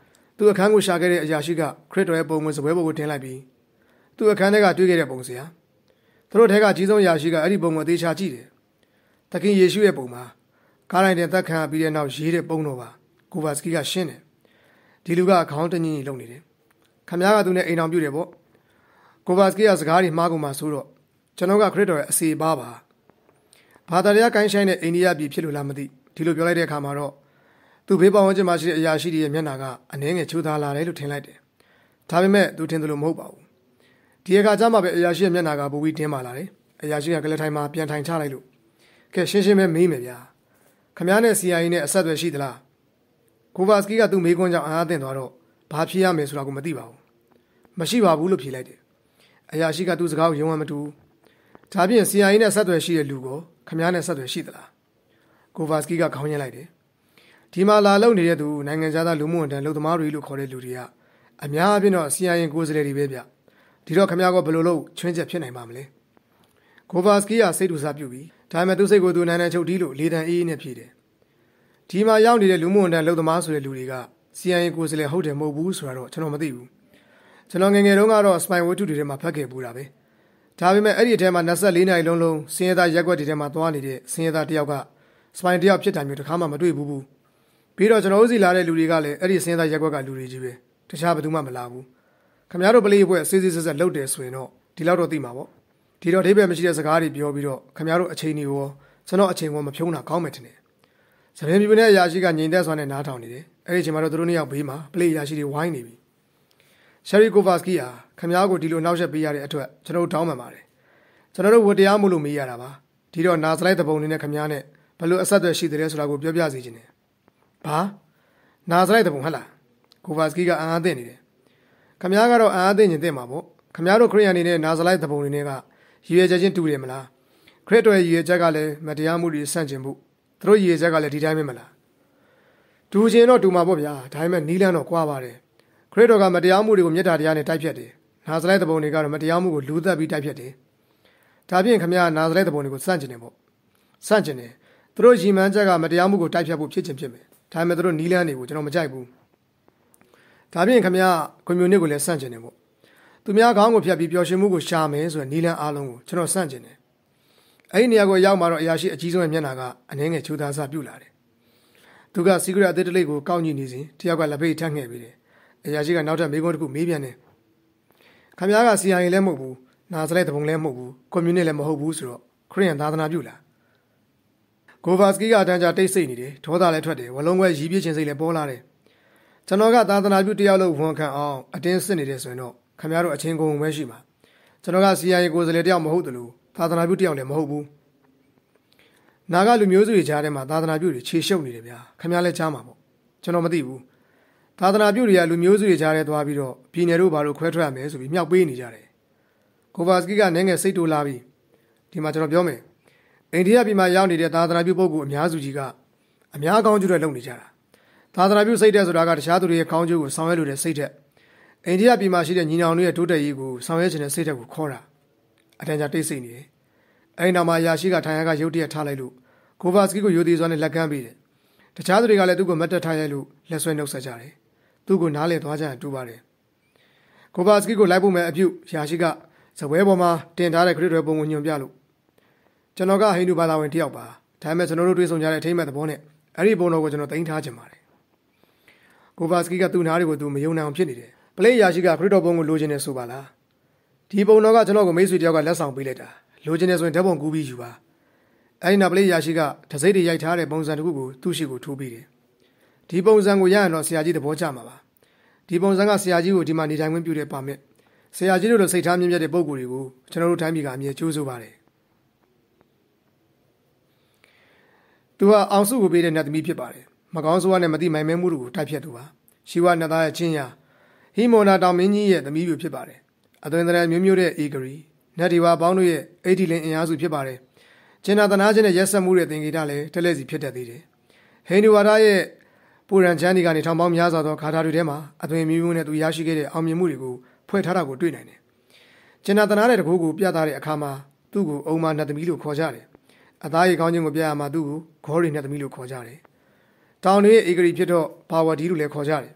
သူအခန်းကိုရှာခဲ့တဲ့အရာရှိကခရစ်တော်ရဲ့ပုံကိုစပွဲပေါ်ကိုတင်လိုက်ပြီးသူအခန်းထဲကတွေးခဲ့တဲ့ပုံစရာသူတို့ထဲကကြီးဆုံးအရာရှိကအဲ့ဒီပုံကိုအသေးချာကြည့်တယ်သခင်ယေရှုရဲ့ပုံမှာကားတိုင်းတင်သက်ခံပြီးတဲ့နောက်ရေးတဲ့ပုံတော်ပါကိုဗာစကီကရှင်းတယ်ဒီလူကခေါင်းတညင်းကြီးလုံနေတယ်ခမည်းကသူနဲ့အိမ်အောင်ပြုတယ်ပေါ့ကိုဗာစကီကစကားတွေမှားကုန်မှာဆိုတော့ကျွန်တော်ကခရစ်တော်ရဲ့အစီပါပါဘာသာတရားကိုင်းဆိုင်တဲ့အိန္ဒိယပြည်ဖြစ်လို့လားမသိဒီလိုပြောလိုက်တဲ့အခါမှာတော့သူဘေးပတ်ဝန်းကျင်မှာရှိတဲ့အရာရှိတွေရဲ့မျက်နှာကအနှဲငယ်ချိုးသားလာတယ်လို့ထင်လိုက်တယ်ဒါပေမဲ့သူထင်တယ်လို့မဟုတ်ပါဘူးဒီအခါကျမှပဲအရာရှိရဲ့မျက်နှာကပူပြီးတင်းမာလာတယ်အရာရှိကကလက်ထိုင်မှာပြန်ထိုင်ချလိုက်လို့ကဲရှင်းရှင်းပဲမေးမယ်ဗျာခမည်းနဲ့ စီ အိုင် အေ နဲ့အဆက်အသွယ်ရှိသလားကိုဗာစကီကသူ့မေးခွန်းကြောင့်အားအသင့်သွားတော့ဘာဖြစ်ရမယ်ဆိုတာကိုမသိပါဘူးမရှိပါဘူးလို့ဖြေလိုက်တယ်အရာရှိကသူ့စကားကိုယုံမှမတူဒါပြင် စီ အိုင် အေ နဲ့ဆက်သွယ်ရှိတဲ့လူကိုခမည်းနဲ့ဆက်သွယ်ရှိသလားကိုဗာစကီကခေါင်းညှက်လိုက်တယ်ဒီမှာလာလုံနေတဲ့သူနိုင်ငံသားလူမှုဝန်ထမ်းလူသမားတွေလို့ခေါ်တဲ့လူတွေကအများအပြားတော့ စီ အိုင် အေ ကိုယ်စားလှယ်တွေပဲဗျဒီတော့ခမည်းကဘယ်လိုလုပ်ချွင်းချက်ဖြစ်နိုင်ပါမလဲကိုဗာစကီကစိတ်တူစားပြုပြီးဒါပေမဲ့သူ့စိတ်ကိုသူနန်းနန်းချုပ်တီးလို့လေတံအေးအေးနဲ့ဖြေတယ်ဒီမှာရောက်နေတဲ့လူမှုဝန်ထမ်းလူသမားဆိုတဲ့လူတွေက စီ အိုင် အေ ကိုယ်စားလှယ်ဟုတ်တယ်မဟုတ်ဘူးဆိုတာတော့ကျွန်တော်မသိဘူးကျွန်တော်ငယ်ငယ်တုန်းကတော့စပိုင်ဝတ္ထုတွေထဲမှာဖတ်ခဲ့ပူတာပဲဒါပေမဲ့အဲ့ဒီအထဲမှာနှစ်ဆယ့်လေးနာရီလုံးလုံးစင်ရသားရက်ွက်တွေထဲမှာသွားနေတဲ့စင်ရသားတယောက်ကစပိုင်တယောက်ဖြစ်တာမျိုးတစ်ခါမှမတွေ့ဘူးဘူးပြီးတော့ကျွန်တော်တို့စီလာတဲ့လူတွေကလည်းအဲ့ဒီစင်ရသားရက်ွက်ကလူတွေကြီးပဲတခြားဘယ်သူမှမလာဘူးခင်ဗျားတို့ပလေးဘွဲ့စေးစေးဆက်ဆက်လှုပ်တယ်ဆိုရင်တော့ဒီလောက်တော့သိမှာပေါ့ဒီတော့အဓိပ္ပာယ်မရှိတဲ့စကားတွေပြောပြီးတော့ခင်ဗျားတို့အချိန်တွေကိုကျွန်တော်အချိန်ကိုမဖြုံးတာကောင်းမယ်ထင်တယ်။စပင်းပြပြနဲ့အရာရှိကငြိမ်သက်စွာနဲ့နားထောင်နေတယ်။အဲ့ဒီအချိန်မှာတော့သူတို့နှစ်ယောက်ဘေးမှာပလေးအရာရှိတွေဝိုင်းနေပြီ။ရှယ်ရီကိုဗာစကီဟာခင်ဗျားကိုဒီလိုနှောက်ယှက်ပေးရတဲ့အတွက်ကျွန်တော်တို့တောင်းပန်ပါတယ်။ကျွန်တော်တို့ဝတရားမှုလို့မေးရတာပါ။ဒီတော့နာဇလိုက်တဲ့ပုံလေးနဲ့ခင်ဗျားနဲ့ဘယ်လိုအဆက်အသွယ်ရှိတယ်ဆိုတာကိုပြောပြစီခြင်းနဲ့။ဘာနာဇလိုက်တဲ့ပုံဟဲ့လား။ကိုဗာစကီကအံ့အားသင့်နေတယ်။ခင်ဗျားကတော့အံ့အားသင့်ခြင်းသင့်မှာပေါ့။ခင်ဗျားတို့ခရိယန်အနေနဲ့နာဇလိုက်တဲ့ပုံလေးနဲ့ကရည်ရွယ်ချက်ချင်းတူတယ်မလားခရစ်တော်ရဲ့ရည်ရွယ်ချက်ကလည်းမတရားမှုတွေဆန့်ကျင်မှုသူတို့ရည်ရွယ်ချက်ကလည်းဒီတိုင်းပဲမလားတူချင်တော့တူမှာပေါ့ဗျာဒါပေမဲ့နီးလန်းတော့ကွာပါတယ်ခရစ်တော်ကမတရားမှုတွေကိုမေတ္တာတရားနဲ့တိုက်ဖြတ်တယ်နာဇလိုက်တဲ့ပုံတွေကတော့မတရားမှုကိုလူသက်ပြီးတိုက်ဖြတ်တယ်ဒါပြင်ခမရနာဇလိုက်တဲ့ပုံတွေကိုဆန့်ကျင်တယ်ပေါ့ဆန့်ကျင်တယ်သူတို့ရည်မှန်းချက်ကမတရားမှုကိုတိုက်ဖြတ်ဖို့ဖြစ်ခြင်းဖြစ်မယ်ဒါပေမဲ့သူတို့နီးလန်းတွေကိုကျွန်တော်မကြိုက်ဘူးဒါပြင်ခမရကွန်မြူနစ်ကိုလည်းဆန့်ကျင်တယ်ပေါ့သူများခေါင်းကိုဖြတ်ပြီးပျော်ရွှင်မှုကိုရှာမယ်ဆိုတဲ့နီလန်အားလုံးကိုကျွန်တော်စန့်ကျင်တယ်။အဲ့ဒီနေရာကိုရောက်မှာတော့အရာရှိအကြီးဆုံးရဲ့မျက်နှာကအနှဲငယ်ချိုးသားစားပြုတ်လာတယ်။သူကစီကရက်အသေးတလေးကိုကောက်ညှိနေစဉ်တယောက်ကလက်ဖေးထမ်းငှဲ့ပြီးတယ်။အရာရှိကနောက်ထပ်မေးခွန်းတစ်ခုမေးပြန်တယ်။ခင်ဗျားက စီ အိုင် အေ လည်းမဟုတ်ဘူး။နာဇလိုက်တဲ့ပုံလည်းမဟုတ်ဘူး။ကွန်မြူနစ်လည်းမဟုတ်ဘူးဆိုတော့ခရစ်ယာန်သာသနာပြုလား။ကိုဗာစကီကအတန်းကြာတိတ်ဆိတ်နေတယ်။ဒေါသလည်းထွက်တယ်။ဝလုံးခွဲရီးပြင်းခြင်းစိတ်လည်းပေါ်လာတယ်။ကျွန်တော်ကသာသနာပြုတယောက်လို့ဝန်ခံအောင်အတင်းစစ်နေတယ်ဆိုရင်တော့ခင်ဗျားတို့အချင်းကုန်ပဲရှိမှာကျွန်တော်က စီ အိုင် အေ ကိုယ်စားလှယ်တယောက်မဟုတ်တယ်လို့သာသနာပြုတယောက်လည်းမဟုတ်ဘူးနာဂလူမျိုးစုတွေကြားထဲမှာသာသနာပြုတွေခြေရှုပ်နေတယ်ဗျာခင်ဗျားလည်းကြားမှာပေါ့ကျွန်တော်မသိဘူးသာသနာပြုတွေကလူမျိုးစုတွေကြားထဲသွားပြီးတော့ပြည်နယ်တို့ဘာလို့ခွဲထွက်ရမယ်ဆိုပြီးမြောက်ပေးနေကြတယ်ကိုဗာစကီကနည်းငယ်စိတ်တိုးလာပြီးဒီမှာကျွန်တော်ပြောမယ်အိန္ဒိယပြည်မှာရောက်နေတဲ့သာသနာပြုပုဂ္ဂိုလ်အများစုကြီးကအများကောင်းကျိုးတွေလုပ်နေကြတာသာသနာပြုစိတ်တဲ့ဆိုတာကတခြားသူတွေရဲ့ကောင်းကျိုးကိုဆောင်ရွက်လို့တဲ့စိတ်တဲ့အိန္ဒိယပြည်မှာရှိတဲ့ညီနောင်တွေရဲ့တိုးတက်ရေးကိုဆောင်ရွက်ခြင်းနဲ့စိတ်ဓာတ်ကိုခေါ်တာအတန်းကြာတိတ်ဆိတ်နေတယ်။အဲဒီနောက်မှာယာရှိကထိုင်ရကရုတ်တရက်ထားလိုက်လို့ကိုဗာစကီကိုယိုသေးစွာနဲ့လက်ကမ်းပေးတယ်။တခြားသူတွေကလည်းသူ့ကိုမတ်တက်ထားရလို့လက်ဆွဲနှုတ်ဆက်ကြတယ်။သူ့ကိုနားလေသွားကြရင်တူပါတယ်။ကိုဗာစကီကိုလိုက်ဖို့မဲ့အပြုယာရှိကဇပွဲပေါ်မှာတင်ထားတဲ့ခရစ်တော်ပုံကိုညွှန်ပြလို့ကျွန်တော်ကဟိန္ဒူဘာသာဝင်တယောက်ပါ။ဒါပေမဲ့ကျွန်တော်တို့တွေ့ဆုံကြတဲ့အထိမ်းအမှတ်သဘောနဲ့အဲ့ဒီပုံတော်ကိုကျွန်တော်တင်ထားခြင်းပါတယ်။ကိုဗာစကီကသူ့နားတွေကိုသူမယုံနိုင်အောင်ဖြစ်နေတယ်။ပလေးယာရှိကခရစ်တော်ပုံကိုလိုချင်နေဆိုပါလားဒီပုံတော်ကကျွန်တော်ကိုမိတ်ဆွေတယောက်ကလက်ဆောင်ပေးလိုက်တာလိုချင်နေဆိုရင်ဓာတ်ပုံကူးပြီးယူပါအဲဒီနောက်ပလေးယာရှိကတစိမ့်တွေရိုက်ထားတဲ့ပုံစံတစ်ခုကိုသူ့ရှိကိုထိုးပေးတယ်ဒီပုံစံကိုရရင်တော့ဆရာကြီးသဘောကျမှာပါဒီပုံစံကဆရာကြီးကိုဒီမှာနေထိုင်ခွင့်ပြုတဲ့ပါမစ်ဆရာကြီးတို့လိုစိတ်ထားမြင့်မြတ်တဲ့ပုံကိုယ်တွေကိုကျွန်တော်တို့တိုင်းပြည်ကအမြဲကြိုးစိုးပါတယ်သူဟာအောင်စုကိုပေးတဲ့နတ်သမီးဖြစ်ပါတယ်မကောင်းဆိုးနဲ့မတိမိုင်မဲမှုတို့ကိုတိုက်ဖြတ်သူပါရှိဝနတ်သားရဲ့ချင်းရာဟီမိုနာတောင်မင်းကြီးရဲ့သမီးပြဖြစ်ပါတယ်အသွင်သဏ္ဍာန်မျိုးမျိုးတဲ့အေဂရီနတ်ဒီဝါပေါင်းတို့ရဲ့အိဒီလင်အင်အားစုဖြစ်ပါတယ်ကျင်နာသနာချင်းနဲ့ရက်ဆက်မှုတဲ့သင်္ကေတလည်းတက်လက်စီဖြစ်တတ်သေးတယ်ဟိန္ဒူဝါဒရဲ့ပူရန်ချမ်းဒီကနေထောင်ပေါင်းများစွာသောခါထာတွေထဲမှာအသွင်မျိုးမျိုးနဲ့သူရရှိခဲ့တဲ့အောင်မြင်မှုတွေကိုဖွဲ့ထားတာကိုတွေ့နိုင်တယ်ကျင်နာသနာတဲ့တကူကိုပြသတဲ့အခါမှာသူ့ကိုအုံမနတ်သမီးလို့ခေါ်ကြတယ်အသားရည်ကောင်းခြင်းကိုပြရမှာသူ့ကိုဂေါရီနတ်သမီးလို့ခေါ်ကြတယ်တောင်တွေရဲ့အေဂရီဖြစ်တော့ဘာဝဒီလို့လည်းခေါ်ကြတယ်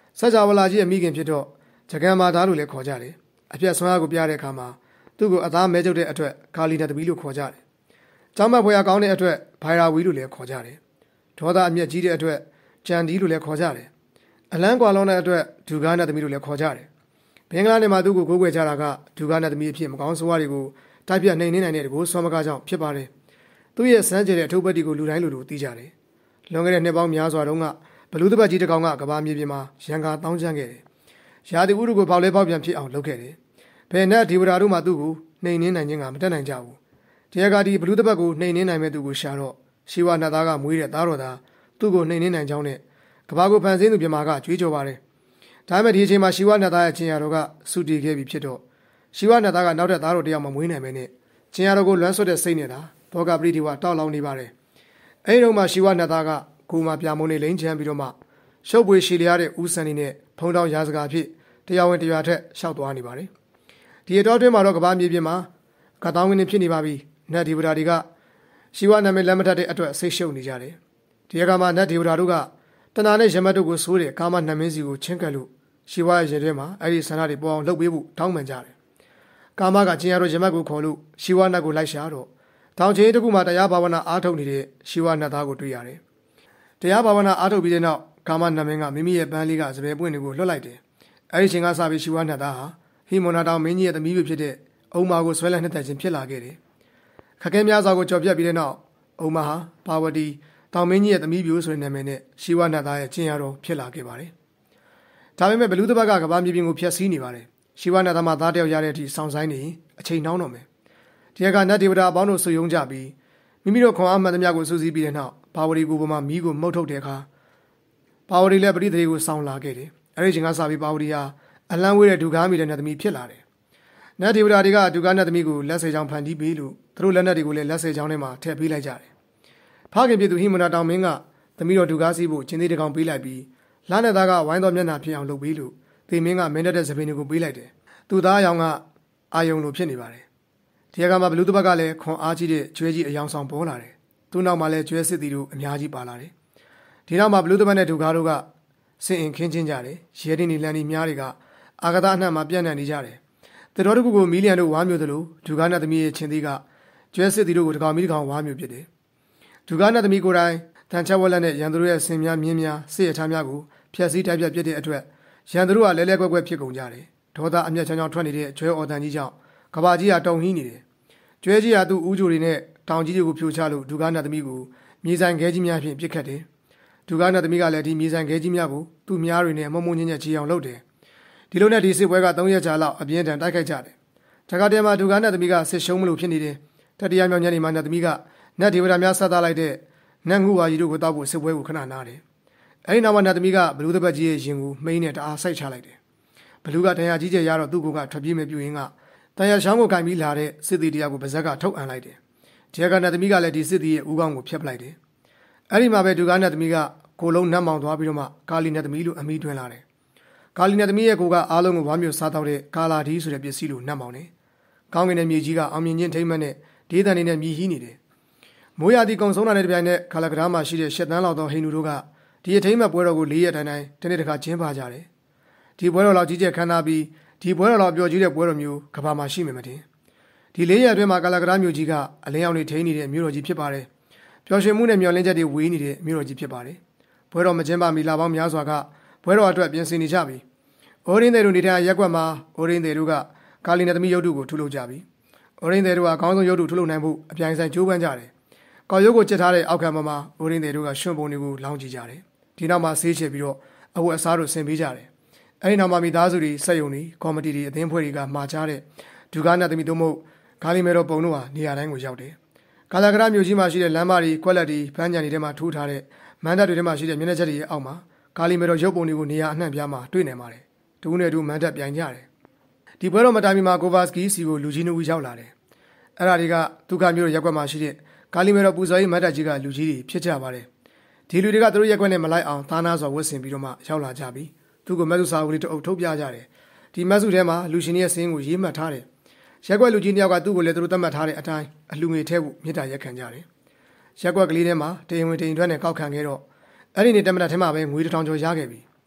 စကြဝဠာကြီးရဲ့မိခင်ဖြစ်တော့ဂျကန်မာသားလို့လည်းခေါ်ကြတယ်အပြက်ဆွမ်းအားကိုပြတဲ့အခါမှာသူ့ကိုအသားမဲကျုပ်တဲ့အတွက်ကာလီနတ်သမီးလို့ခေါ်ကြတယ်ကျောင်းမဖွယ်ကောင်းတဲ့အတွက်ဘိုင်ရာဝီလို့လည်းခေါ်ကြတယ်ဒေါသအမျက်ကြီးတဲ့အတွက်ဂျန်ဒီလို့လည်းခေါ်ကြတယ်အလန်းကွာလုံးတဲ့အတွက်ဒူဂါနတ်သမီးလို့လည်းခေါ်ကြတယ်ဘင်္ဂလားနယ်မှာသူ့ကိုကိုးကွယ်ကြတာကဒူဂါနတ်သမီးအဖြစ်မကောင်းဆိုးဝါးတွေကိုတိုက်ပြနှိမ်နှင်းနိုင်တဲ့တကူဆွမ်းမကားကြောင့်ဖြစ်ပါတယ်သူ့ရဲ့စမ်းကြဲတဲ့အထုပ်ပတ်တီကိုလူတိုင်းလူလူသိကြတယ်လွန်ခဲ့တဲ့နှစ်ပေါင်းများစွာတုန်းကဘလူးတပတ်ကြီးတစ်ကောင်ကကဘာမြေပြင်မှာရန်ကာတောင်းကျမ်းခဲ့တယ်ရာသီဥတုကိုပေါက်လဲပေါက်ပြန်ဖြစ်အောင်လုပ်ခဲ့တယ်ဘယ်နဲ့ဒီဝရာတို့မှသူ့ကိုနှိမ်နှင်းနိုင်ခြင်းကမတတ်နိုင်ကြဘူးတရားကဒီဘလူးတပတ်ကိုနှိမ်နှင်းနိုင်မဲ့သူကိုရှာတော့ရှီဝါနတ်သားကမွေးတဲ့သားတော်သားသူ့ကိုနှိမ်နှင်းနိုင်ကြောင်းနဲ့ကဘာကိုဖန်ဆင်းသူပြမာကကြွေးကြော်ပါတယ်ဒါပေမဲ့ဒီအချိန်မှာရှီဝါနတ်သားရဲ့ချင်းရတော်ကစုတည်ခဲ့ပြီဖြစ်တော့ရှီဝါနတ်သားကနောက်တဲ့သားတော်တယောက်မှမွေးနိုင်မဲနဲ့ချင်းရတော်ကိုလွမ်းဆွတ်တဲ့စိတ်နဲ့သာဘောကပရိဒီဝတောက်လောင်နေပါတယ်အဲဒီတော့မှရှီဝါနတ်သားကကိုမှပြမုံနေလိမ့်ချမ်းပြီးတော့မှရှုပ်ပွေရှည်လျားတဲ့ဦးစံနေနဲ့ဖုံတောင်ရာစကားဖြစ်တရားဝင်တရားထက်ရှောက်သွားနေပါတယ်ဒီအတော်အတွင်းမှာတော့ကဘာမြေပြင်မှာကတောင်းဝင်းနေဖြစ်နေပါပြီနတ်ဒီဝရာတွေကရှီဝါနာမည်လက်မထက်တဲ့အတွက်ဆိတ်ရှုပ်နေကြတယ်ဒီအခါမှာနတ်ဒီဝရာတို့ကတဏှာနဲ့ရမတ်တို့ကိုဆိုးတဲ့ကာမနှမင်းစီကိုချင်းကပ်လို့ရှီဝါရဲ့ရင်ထဲမှာအဲ့ဒီဆန္ဒတွေပေါ်အောင်လုပ်ပေးဖို့တောင်းပန်ကြတယ်ကာမကချင်းရတို့ရမတ်ကိုခေါ်လို့ရှီဝါနတ်ကိုလိုက်ရှာတော့တောင်ချင်းတစ်ခုမှာတရားဘာဝနာအားထုတ်နေတဲ့ရှီဝါနတ်သားကိုတွေ့ရတယ်တရားဘာဝနာအားထုတ်ပြီးတဲ့နောက်ကာမနှမင်းကမိမိရဲ့ပန်းလေးကစပယ်ပွင့်တွေကိုလွှတ်လိုက်တယ်အဲ့ဒီချိန်ကစပြီးရှီဝါနတ်သားဟာဟီမွန်နာတောင်မင်းကြီးရဲ့သမီးပဲဖြစ်တဲ့အုံမာကိုဆွဲလန်းနှစ်သက်ခြင်းဖြစ်လာခဲ့တယ်ခက်ခဲများစွာကိုကြော်ပြတ်ပြီးတဲ့နောက်အုံမာဟာပါဝတီတောင်မင်းကြီးရဲ့သမီးပြိုဆိုတဲ့နာမည်နဲ့ရှီဝါနတ်သားရဲ့ချင်းရတော်ဖြစ်လာခဲ့ပါတယ်ဒါပေမဲ့ဘလူးတပတ်ကကဘာမြေပြင်ကိုဖျက်ဆီးနေပါတယ်ရှီဝါနတ်သားမှသားတယောက်ရတဲ့အထိစောင့်ဆိုင်နေအချိန်နှောင်းတော့မယ်ဒီကနတ်ဒေဝတာအပေါင်းတို့စုယုံကြပြီးမိမိတို့ခွန်အားမှန်သမျှကိုစုစည်းပြီးတဲ့နောက်ပါဝတီကိုပေါ်မှာမီးကိုမှုတ်ထုတ်တဲ့အခါပါဝတီလည်းပရိသေကိုစောင့်လာခဲ့တယ်အဲဒီချိန်ကစပြီးပါဝတီဟာအလံဝေးတဲ့ဒူကားမိတဲ့နတ်သမီးဖြစ်လာတယ်နတ်ဒေဝတာတွေကဒူကားနတ်သမီးကိုလက်ဆယ်ချောင်းဖန်တီးပေးလို့သူတို့လက်နက်တွေကိုလည်းလက်ဆယ်ချောင်းထဲမှာထည့်ပေးလိုက်ကြတယ်ဖခင်ပြည်သူဟိမနာတောင်မင်းကသမီးတော်ဒူကားစီးဖို့ချင်းသေးတကောင်ပေးလိုက်ပြီးလာနဲ့သားကဝိုင်းတော်မျက်နှာဖြစ်အောင်လုပ်ပေးလို့သေမင်းကမင်းတက်တဲ့စပင်းတွေကိုပေးလိုက်တယ်သူသားအယောင်ကအာယုံလိုဖြစ်နေပါတယ်ဒီကမှာဘလူးတပတ်ကလည်းခွန်အားကြီးတဲ့ကျွဲကြီးအယောင်ဆောင်ပေါ်လာတယ်သူ့နောက်မှာလည်းကျွဲစစ်တီတို့အများကြီးပါလာတယ်ဒီနောက်မှာဘလူးတပတ်နဲ့ဒူကားတို့ကစင်အင်ခင်းချင်းကြတယ်ရဲတင်းနေလန်ဒီများတွေကအာဂဒအနှံ့မှာပြန့်နှံ့နေကြတယ်တတော်တကူကိုမီလီယံတို့ဝါမျိုးသလိုဒူကားနတ်သမီးရဲ့ချင်းသေးကကျွဲစစ်တီတို့ကိုတကောင်မီတကောင်ဝါမျိုးဖြစ်တယ်ဒူကားနတ်သမီးကိုယ်တိုင်တန်ချက်ဝက်လက်နဲ့ရန်သူတို့ရဲ့ဆင်များမြင်းများစစ်ရထားများကိုဖျက်ဆီးတိုက်ပြတ်ပြစ်တဲ့အတွက်ရန်သူတို့ကလဲလဲကွက်ကွက်ဖြစ်ကုန်ကြတယ်ဒေါသအမျက်ချောင်းချောင်းထွက်နေတဲ့ကျွဲအော်တန်ကြီးကြောင့်ကဘာကြီးကတုံဟင်းနေတယ်ကျွဲကြီးကသူ့ဦးကြိုတွေနဲ့တောင်ကြီးတွေကိုဖြိုချလို့ဒူကားနတ်သမီးကိုမြေဆိုင်ခဲကြီးများဖြင့်ပစ်ခတ်တယ်ဒူကားနတ်သမီးကလည်းဒီမြေဆိုင်ခဲကြီးများကိုသူ့မြားတွေနဲ့မုံမုံညံ့ညံ့ချီအောင်လုပ်တယ်ဒီလိုနဲ့ဒီစစ်ပွဲကသုံးရက်ကြာလောက်အပြင်းထန်တိုက်ခိုက်ကြတယ်တခါတည်းမှာဒူကားနတ်သမီးကစစ်ရှုံးမလို့ဖြစ်နေတယ်တတိယမြောက်ညနေမှာနတ်သမီးကနတ်ဒေဝတာများဆက်သားလိုက်တဲ့နတ်ငူဝါကြီးတို့ကိုတောက်ဖို့စစ်ပွဲကိုခဏနားတယ်အဲဒီနောက်မှာနတ်သမီးကဘလူးတပတ်ကြီးရဲ့ရင်ကိုမိန်းနဲ့တအားစိုက်ချလိုက်တယ်ဘလူးကတန်ရာကြီးကျယ်ရတော့သူ့ကိုကထွက်ပြေးမပြူရင်းကတန်ရာချောင်းကိုကင်ပြီးလာတဲ့စစ်သည်တရားကိုပါဇက်ကထုတ်အံလိုက်တယ်ဒီကနတ်သမီးကလည်းဒီစစ်သည်ရဲ့ဦးခေါင်းကိုဖျက်ပလိုက်တယ်အဲဒီမှာပဲဒူကားနတ်သမီးကကိုလုံးနတ်မောင်သွားပြီးတော့မှကာလီနတ်သမီးလို့အမိတွင်လာတယ်ကာလီနတ်သမီးရဲ့ကိုကအားလုံးကိုဝါမျိုးစားတော့တဲ့ကာလာဒီဆိုတဲ့ပစ္စည်းလိုနတ်မောင်တယ်ကောင်းကင်ရဲ့မြေကြီးကအောင်မြင်ခြင်းထိမ့်မှတ်နဲ့ဒေသနေနဲ့မြည်ဟီးနေတယ်မိုးရာသီကုံဆုံးတာတဲ့တပြိုင်နက်ခါလကရာမှာရှိတဲ့ရှစ်တန်းလောက်သောဟိန္ဒူတို့ကဒီအထိမ့်မှတ်ပွဲတော်ကိုလေးရက်တိုင်းတိုင်းတနေ့တစ်ခါကျင်းပကြတယ်ဒီပွဲတော်လောက်ကြီးကျယ်ခမ်းနားပြီးဒီပွဲတော်လောက်ပျော်ကြီးတဲ့ပွဲတော်မျိုးကဘာမှရှိမှမတင်ဒီလေးရက်အတွင်းမှာကာလကရာမြို့ကြီးကအလင်းရောင်တွေထိန်းနေတဲ့မြို့တော်ကြီးဖြစ်ပါတယ်ပျော်ရွှင်မှုနဲ့မျှော်လင့်ချက်တွေဝေးနေတဲ့မြို့တော်ကြီးဖြစ်ပါတယ်ပွဲတော်မကျင်းပမီလာပေါင်းများစွာကပွဲတော်အတွက်ပြင်ဆင်နေကြပြီအိုရင်းတွေတို့နေထိုင်ရက်ကွက်မှာအိုရင်းတွေတို့ကကာလီနတ်သမီးရုပ်တုကိုထုလုပ်ကြပြီအိုရင်းတွေတို့ကအကောင်းဆုံးရုပ်တုထုလုပ်နိုင်ဖို့အပြိုင်ဆိုင်ကြိုးပမ်းကြတယ်ကောက်ရုပ်ကိုကျစ်ထားတဲ့အောက်ခံပေါ်မှာအိုရင်းတွေတို့ကရွှွန့်ပုံတွေကိုလောင်းကြည့်ကြတယ်ဒီနောက်မှာဆေးချပြီးတော့အဝတ်အစားတို့ဆင်ပေးကြတယ်အဲဒီနောက်မှာမိသားစုတွေစက်ယုံတွေကော်မတီတွေအသင်းဖွဲ့တွေကမှာချတဲ့ဒူကားနတ်သမီးတို့မို့ဂါလီမဲတော်ပုံတို့ဟာနေရာတိုင်းကိုရောက်တယ်ကာလာကရာမြို့ကြီးမှာရှိတဲ့လမ်းမတွေကွက်လက်တွေဖန်းကြံတွေထဲမှာထိုးထားတဲ့မန်တပ်တွေထဲမှာရှိတဲ့မျက်နှာချက်တွေရဲ့အောက်မှာဂါလီမဲတော်ရုပ်ပုံတွေကိုနေရာအနှံ့ပြားမှာတွေ့နိုင်ပါတယ်ဒူးနဲ့ဒူးမန်တပ်ပြိုင်ကြတယ်ဒီပွဲတော်မတိုင်မီမှာကိုဗာစကီစီကိုလူကြီးနှုတ်ရောက်လာတယ်အဲ့ဒါတွေကဒုက္ခမျိုးရက်ကွက်မှာရှိတဲ့ဂါလီမဲတော်ပူဇော်ရေးမန်တပ်ကြီးကလူကြီးတွေဖြစ်ကြပါတယ်ဒီလူတွေကသူတို့ရက်ကွက်နဲ့မလိုက်အောင်သားနာစွာဝတ်ဆင်ပြီးတော့မှရောက်လာကြပြီသူကမက်ဆုစာအုပ်လေးတအုပ်ထုတ်ပြကြတယ်ဒီမက်ဆုထဲမှာလူရှင်ရဲ့စင်းကိုရေးမှတ်ထားတယ်ရက်ကွက်လူကြီးတယောက်ကသူ့ကိုလည်းသူတို့သတ်မှတ်ထားတဲ့အတိုင်းအလှငွေထဲဖို့မြစ်တာရက်ခံကြတယ်ရက်ကွက်ကလေးထဲမှာတရင်ဝင်တရင်ထွက်နဲ့ကောက်ခံခဲ့တော့အဲ့ဒီနေ့တမန်တော်ထဲမှာပဲငွေတစ်ထောင်ကျော်ရခဲ့ပြီ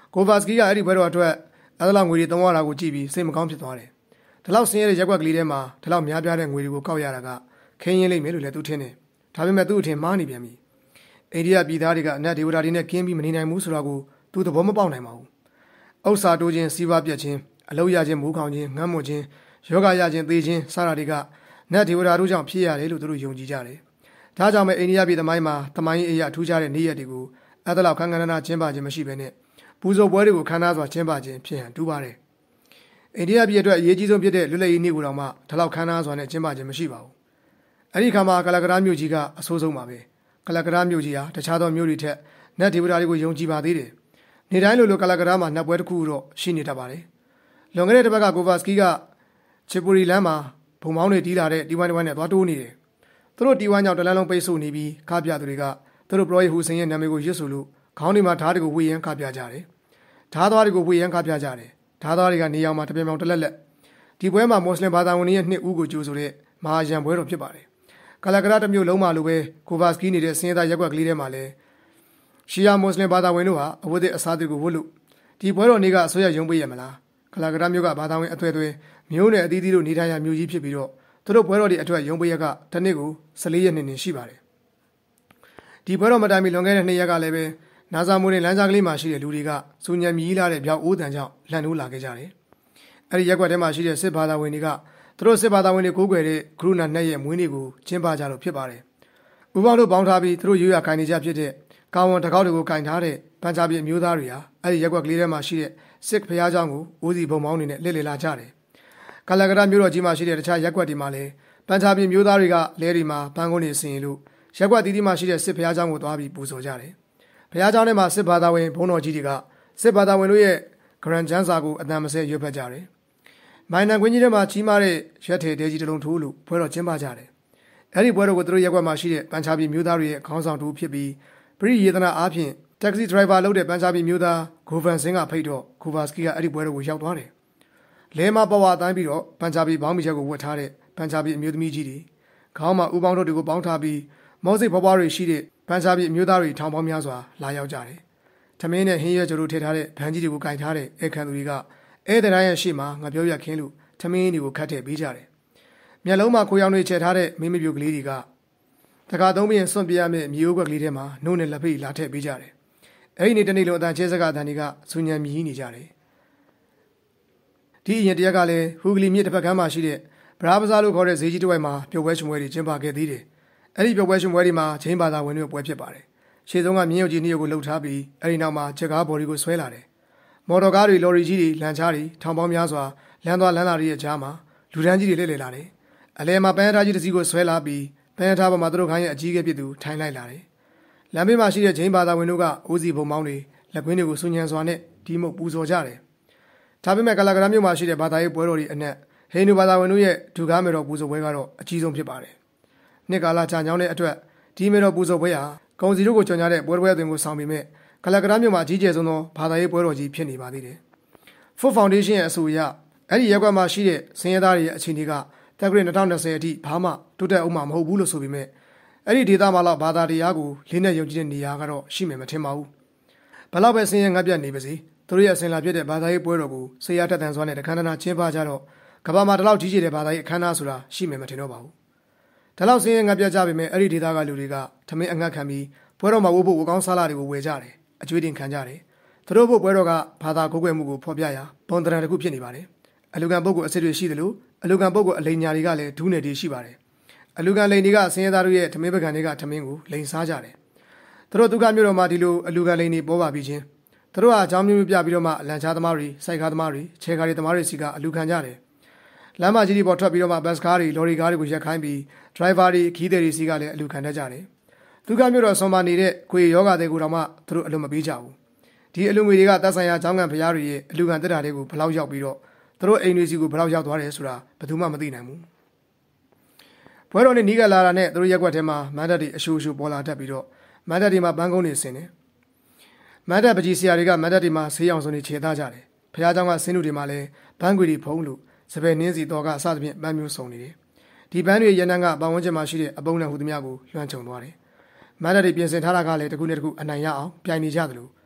ကိုဗာစကီကအဲ့ဒီဘွဲတော်အတွက်အဲ့ဒါလောက်ငွေတွေသုံးရတာကိုကြည့်ပြီးစိတ်မကောင်းဖြစ်သွားတယ်ဒီလောက်ဆင်းရဲတဲ့ရက်ွက်ကလေးထဲမှာဒီလောက်များပြားတဲ့ငွေတွေကိုကောက်ရတာကခင်းရင်းလိမ့်မယ်လို့လည်းသူထင်တယ်ဒါပေမဲ့သူ့အထင်မှားနေပြန်ပြီအိန္ဒိယပြည်သားတွေကအနတ်ဒေဝတာတွေနဲ့ကင်းပြီးမနေနိုင်ဘူးဆိုတော့ကိုသူသဘောမပေါက်နိုင်ပါဘူးဥစ္စာတိုးခြင်းစီးပွားပြတ်ခြင်းအလုံးရခြင်းမိုးခေါင်ခြင်းငတ်မွတ်ခြင်းယောဂရခြင်းသေခြင်းစတာတွေကနတ်ဒေဝတာတို့ကြောင့်ဖြစ်ရတယ်လို့သူတို့ယုံကြည်ကြတယ်ဒါကြောင့်ပဲအိန္ဒိယပြည်သမိုင်းမှာသမိုင်းအရာထူးခြားတဲ့နေ့ရက်တွေကိုအဲ့ဒါလောက်ခန်းခန်းနာနာကျင်းပခြင်းမရှိဘဲနဲ့ပူဇော်ပွဲတွေကိုခမ်းနားစွာကျင်းပခြင်းဖြစ်ဟန်တူပါတယ်အိန္ဒိယပြည်အတွက်အရေးကြီးဆုံးဖြစ်တဲ့လွတ်လပ်ရေးနေ့ကိုတောင်မှဒီလောက်ခမ်းနားစွာနဲ့ကျင်းပခြင်းမရှိပါဘူးအဲ့ဒီခါမှာကလကရာမြို့ကြီးကအဆိုးဆုံးပါပဲကလကရာမြို့ကြီးဟာတခြားသောမြို့တွေထက်နတ်ဒေဝတာတွေကိုယုံကြည်ပါသေးတယ်နေတိုင်းလိုလိုကလကရာမှာနတ်ပွဲတစ်ခုတော့ရှိနေတတ်ပါတယ်လွန်ခဲ့တဲ့တစ်ပတ်ကကိုဗာစကီကချီပူရီလမ်းမှာဘုံမောင်းတွေတီးလာတဲ့တီဝိုင်းတစ်ဝိုင်းနဲ့သွားတိုးနေတယ်သူတို့တီဝိုင်းကြောင့်တလန်းလုံးပိတ်ဆို့နေပြီးခါပြသူတွေကသူတို့ပရောဟိတ်ဟူစိန်ရဲ့နာမည်ကိုရွတ်ဆိုလို့ခေါင်းတွေမှာဓာတ်တွေကိုဝေယမ်းခါပြကြတယ်ဓာတ်သွားတွေကိုဝေယမ်းခါပြကြတယ်ဓာတ်သွားတွေကနေအောင်မှာတပြင်းပြောင်တလက်လက်ဒီပွဲမှာမွတ်စလင်ဘာသာဝင်တွေရဲ့နှစ်ဦးကိုကြိုဆိုတဲ့မဟာရန်ပွဲတော်ဖြစ်ပါတယ်ကလကရာတစ်မျိုးလုံးမှာလိုပဲကိုဗာစကီနေတဲ့စင်ရသားရက်ွက်ကလေးထဲမှာလည်းရှီယာမွတ်စလင်ဘာသာဝင်တို့ဟာအဝတ်အစားတွေကိုဝတ်လို့ဒီပွဲတော်နေ့ကအစိုးရရုံးပေးရမလားကလကရာမျိုးကဘာသာဝင်အသွဲသွဲမျိုးနဲ့အသီးသီးတို့နေထိုင်ရာမျိုးကြီးဖြစ်ပြီးတော့သူတို့ပွဲတော်တွေအတွက်ရုံးပေးရကတစ်နေ့ကိုဆယ်လေးရက်နေနေရှိပါတယ်ဒီပွဲတော်မတိုင်မီလွန်ခဲ့တဲ့နှစ်ရက်ကလည်းပဲနာဇာမိုးနဲ့လမ်းကြားကလေးမှာရှိတဲ့လူတွေကစူညံမြည်လာတဲ့ပြောက်အိုးတန်ကြောင့်လန့်နိုးလာခဲ့ကြတယ်အဲ့ဒီရက်ွက်ထဲမှာရှိတဲ့စစ်ဘာသာဝင်တွေကသူတို့စစ်ဘာသာဝင်တွေကိုးကွယ်တဲ့ဂရုဏာနဲ့ရဲ့မွေးနေ့ကိုကျင်းပကြလို့ဖြစ်ပါတယ်ဥပောင်းတို့ပေါင်းထားပြီးသူတို့ရိုးရာခိုင်နေကြဖြစ်တဲ့ကာဝန်တကောက်တွေကိုကင်ထားတဲ့ပန်ချာပြည်အမျိုးသားတွေဟာအဲ့ဒီရက်ွက်ကလေးထဲမှာရှိတဲ့စစ်ဖျားเจ้าကိုဦးစီးဘုံမောင်းနေနဲ့လှည့်လည်လာကြတယ်ကလကရာမြို့တော်ကြီးမှာရှိတဲ့တခြားရက်ွက်တွေမှာလည်းပန်ချာပြည်မျိုးသားတွေကလဲဒီမှာပန်းကုန်းနေစင်လို့ရက်ွက်တီးတီးမှာရှိတဲ့စစ်ဖျားเจ้าကိုသွားပြီးပူဇော်ကြတယ်ဖျားเจ้าထဲမှာစစ်ဘာသာဝင်ဘုန်းတော်ကြီးတွေကစစ်ဘာသာဝင်တို့ရဲ့ဂရန်ကျန်းစာကိုအတန်မဆဲရွတ်ဖက်ကြတယ်မိုင်းနန်ကွင်းကြီးထဲမှာကြီးမားတဲ့ရက်ထေတဲကြီးတစ်လုံးထိုးလို့ပွဲတော်ကျင်းပကြတယ်အဲ့ဒီပွဲတော်ကိုသူတို့ရက်ွက်မှာရှိတဲ့ပန်ချာပြည်မျိုးသားတွေရဲ့ခေါင်းဆောင်တူဖြစ်ပြီးပရိယေသနာအားဖြင့်တက္ကစီဒရိုင်ဘာလုပ်တဲ့ပန်ချာပြည်မျိုးသားဂိုဗန်စင်ကဖိတ်တော့ကိုဗာစကီကအဲ့ဒီပွဲတော်ကိုရောက်သွားတယ်လဲမပေါ်ဝါတိုင်းပြီးတော့ပန်ချာပြည်ဘောင်းမီချက်ကိုဝတ်ထားတဲ့ပန်ချာပြည်အမျိုးသမီးကြီးတွေခေါင်းမှာဥပေါင်းတို့တွေကိုပေါင်းထားပြီးမောစိတ်ဖွားဖွားတွေရှိတဲ့ပန်ချာပြည်အမျိုးသားတွေထောင်ပေါင်းများစွာလာရောက်ကြတယ်ထမင်းနဲ့ဟင်းရွက်ကြိုတို့ထည့်ထားတဲ့ဗန်ကြီးတွေကိုကင်ထားတဲ့အခန်းသူတွေကဧည့်သည်တိုင်းရဲ့ရှေ့မှာငါပြောရခင်းလို့ထမင်းတွေကိုခတ်ထည့်ပေးကြတယ်မျက်လုံးမှာခိုးရောင်တွေချဲထားတဲ့မင်းမပြိုကလေးတွေကတခါသုံးပြီးစွန့်ပြရမယ့်မြေအိုးကွက်ကလေးထဲမှာနှုတ်နဲ့လက်ဖိတ်လာထည့်ပေးကြတယ်အဲ့ဒီနေ့တနေ့လုံးအတန်ချဲစကားအတန်တွေကစူညံမြည်နေကြတယ်ဒီအရင်တရက်ကလည်းဟူဂလီမြစ်တစ်ဖက်ကမ်းမှာရှိတဲ့ဗရာပဇာလို့ခေါ်တဲ့ဈေးကြီးတစ်ဝိုက်မှာပျော်ပွဲရှင်ပွဲတွေကျင်းပခဲ့သေးတယ်အဲ့ဒီပျော်ပွဲရှင်ပွဲတွေမှာချင်းဘာသာဝင်တွေပွဲဖြစ်ပါတယ်ရှေ့ဆုံးကမြင်းရုပ်ကြီးနှစ်ရုပ်ကိုလှုပ်ထားပြီးအဲ့ဒီနောက်မှာချက်ကားဘော်ဒီကိုဆွဲလာတယ်မော်တော်ကားတွေလော်ရီကြီးတွေလမ်းချားတွေထောင်ပေါင်းများစွာလမ်းသွားလမ်းလာတွေရဲ့ကြားမှာလူတန်းကြီးတွေလှည့်လည်လာတယ်အလဲမှာပန်းထားကြီးတစ်စီးကိုဆွဲလာပြီးပန်းထားပေါ်မှာသူတို့ခိုင်းရဲ့အကြီးအကဲပြစ်သူထိုင်လိုက်လာတယ်လမ်းဘေးမှာရှိတဲ့ချင်းဘာသာဝင်တို့ကအိုးစီဘုံမောင်းတွေလက်ကွင်းတွေကိုစူညံစွာနဲ့ဒီမုတ်ပူဇော်ကြတယ်ဒါပေမဲ့ကလကရာမြို့မှာရှိတဲ့ဘာသာရေးပွဲတော်တွေအနက်ဟိန္ဒူဘာသာဝင်တို့ရဲ့ဒုကားမေတော်ပူဇော်ပွဲကတော့အကြီးဆုံးဖြစ်ပါတယ်နှစ်ကာလကြာညောင်းတဲ့အတွက်ဒီမေတော်ပူဇော်ပွဲဟာကုံစီတို့ကိုကြော်ညာတဲ့ပွဲပွဲအသွင်ကိုဆောင်ပြီးမြဲကလကရာမြို့မှာအကြီးကျယ်ဆုံးသောဘာသာရေးပွဲတော်ကြီးဖြစ်နေပါသေးတယ် Food Foundation ရဲ့အဆိုအရအဲ့ဒီရက်ကွက်မှာရှိတဲ့စင်ရသားတွေရဲ့အခြေအနေကတက္ကရာ၂၀၂၀အထိဘာမှတိုးတက်အောင်မှမဟုတ်ဘူးလို့ဆိုပေမဲ့အဲ့ဒီဒေသမှာတော့ဘာသာတရားကိုလေးနဲ့ယုံကြည်တဲ့နေရာကတော့ရှိမယ်မထင်ပါဘူးဘလောက်ပဲစင်ရငတ်ပြတ်နေပါစေသူတို့ရဲ့အစဉ်လာပြတဲ့ဘာသာရေးပွဲတော်ကိုဆေးရတက်တန်စွာနဲ့တခန်းတနာကျင်းပကြတော့ကမ္ဘာမှာဒီလောက်ကြီးကျယ်တဲ့ဘာသာရေးအခမ်းအနားဆိုတာရှိမယ်မထင်တော့ပါဘူးဒါလောက်စင်ရငတ်ပြတ်ကြပေမဲ့အဲ့ဒီဒေသကလူတွေကထမင်းအငတ်ခံပြီးပွဲတော်မှာဝုတ်ဖို့ဝကောင်းစားလာတွေကိုဝယ်ကြတယ်အကျွေးတင်ခံကြတယ်သူတို့ဖို့ပွဲတော်ကဘာသာကိုးကွယ်မှုကိုဖော်ပြရာဘုံတရံတစ်ခုဖြစ်နေပါတယ်အလူကံပုဂ္ဂိုလ်အစစ်တွေရှိသလိုအလူကံပုဂ္ဂိုလ်အလိန်ညာတွေကလည်းဒူးနယ်တွေရှိပါတယ်အလူကံလိန်တွေကဆင်းရဲသားတို့ရဲ့ထမင်းပကံတွေကထမင်းကိုလိန်စားကြတယ်သူတို့ဒုက္ခမျိုးတော်မှာဒီလိုအလူကံလိန်တွေပေါ်ပါပြီးချင်းသူတို့ဟာအကြောင်းမျိုးမျိုးပြပြီးတော့မှလန်ချားသမားတွေစိုက်ကားသမားတွေခြေကားတွေသမားတွေစီကအလူခံကြတယ်လမ်းမကြီးတွေပေါ်ထွက်ပြီးတော့မှဘတ်စကားတွေလော်ရီကားတွေကိုရက်ခိုင်းပြီးဒရိုင်ဘာတွေခီးသည်တွေစီကလည်းအလူခံတတ်ကြတယ်ဒုက္ခမျိုးတော်ဆွန်ပါနေတဲ့ခွေယောဂတွေကိုတော့မှသူတို့အလူမပေးကြဘူးဒီအလူငွေတွေကသက်ဆိုင်ရာကျောင်းကံဖရားတွေရဲ့အလူခံတက်တာတွေကိုဘလောက်ရောက်ပြီးတော့သူတို့အိမ်တွေစီကိုဘလောက်ရောက်သွားတယ်ဆိုတာဘယ်သူမှမသိနိုင်ဘူးပွဲတော်နဲ့နီးကပ်လာတာနဲ့သူတို့ရက်ွက်ထဲမှာမန္တတွေအရှူရှူပေါ်လာတတ်ပြီးတော့မန္တတွေမှာဘန်းကုန်းတွေဆင်တယ်မန္တပကြီးဆရာတွေကမန္တတွေမှာဆေးရောင်စုံတွေခြေသားကြတယ်ဖရားကျောင်းကဆင်းလူတွေမှာလည်းဘန်းခွေတွေဖုံးလို့စပယ်နှင်းစီတော်ကအစသဖြင့်ပန်းမျိုးစုံနေတယ်ဒီဘန်းတွေရန်နန်းကပတ်ဝန်းကျင်မှာရှိတဲ့အပုံနဲ့ဟူသမျှကိုလွှမ်းခြုံသွားတယ်မန္တတွေပြင်ဆင်ထားတာကလည်းတစ်ခုနဲ့တစ်ခုအနိုင်ရအောင်ပြိုင်နေကြသလို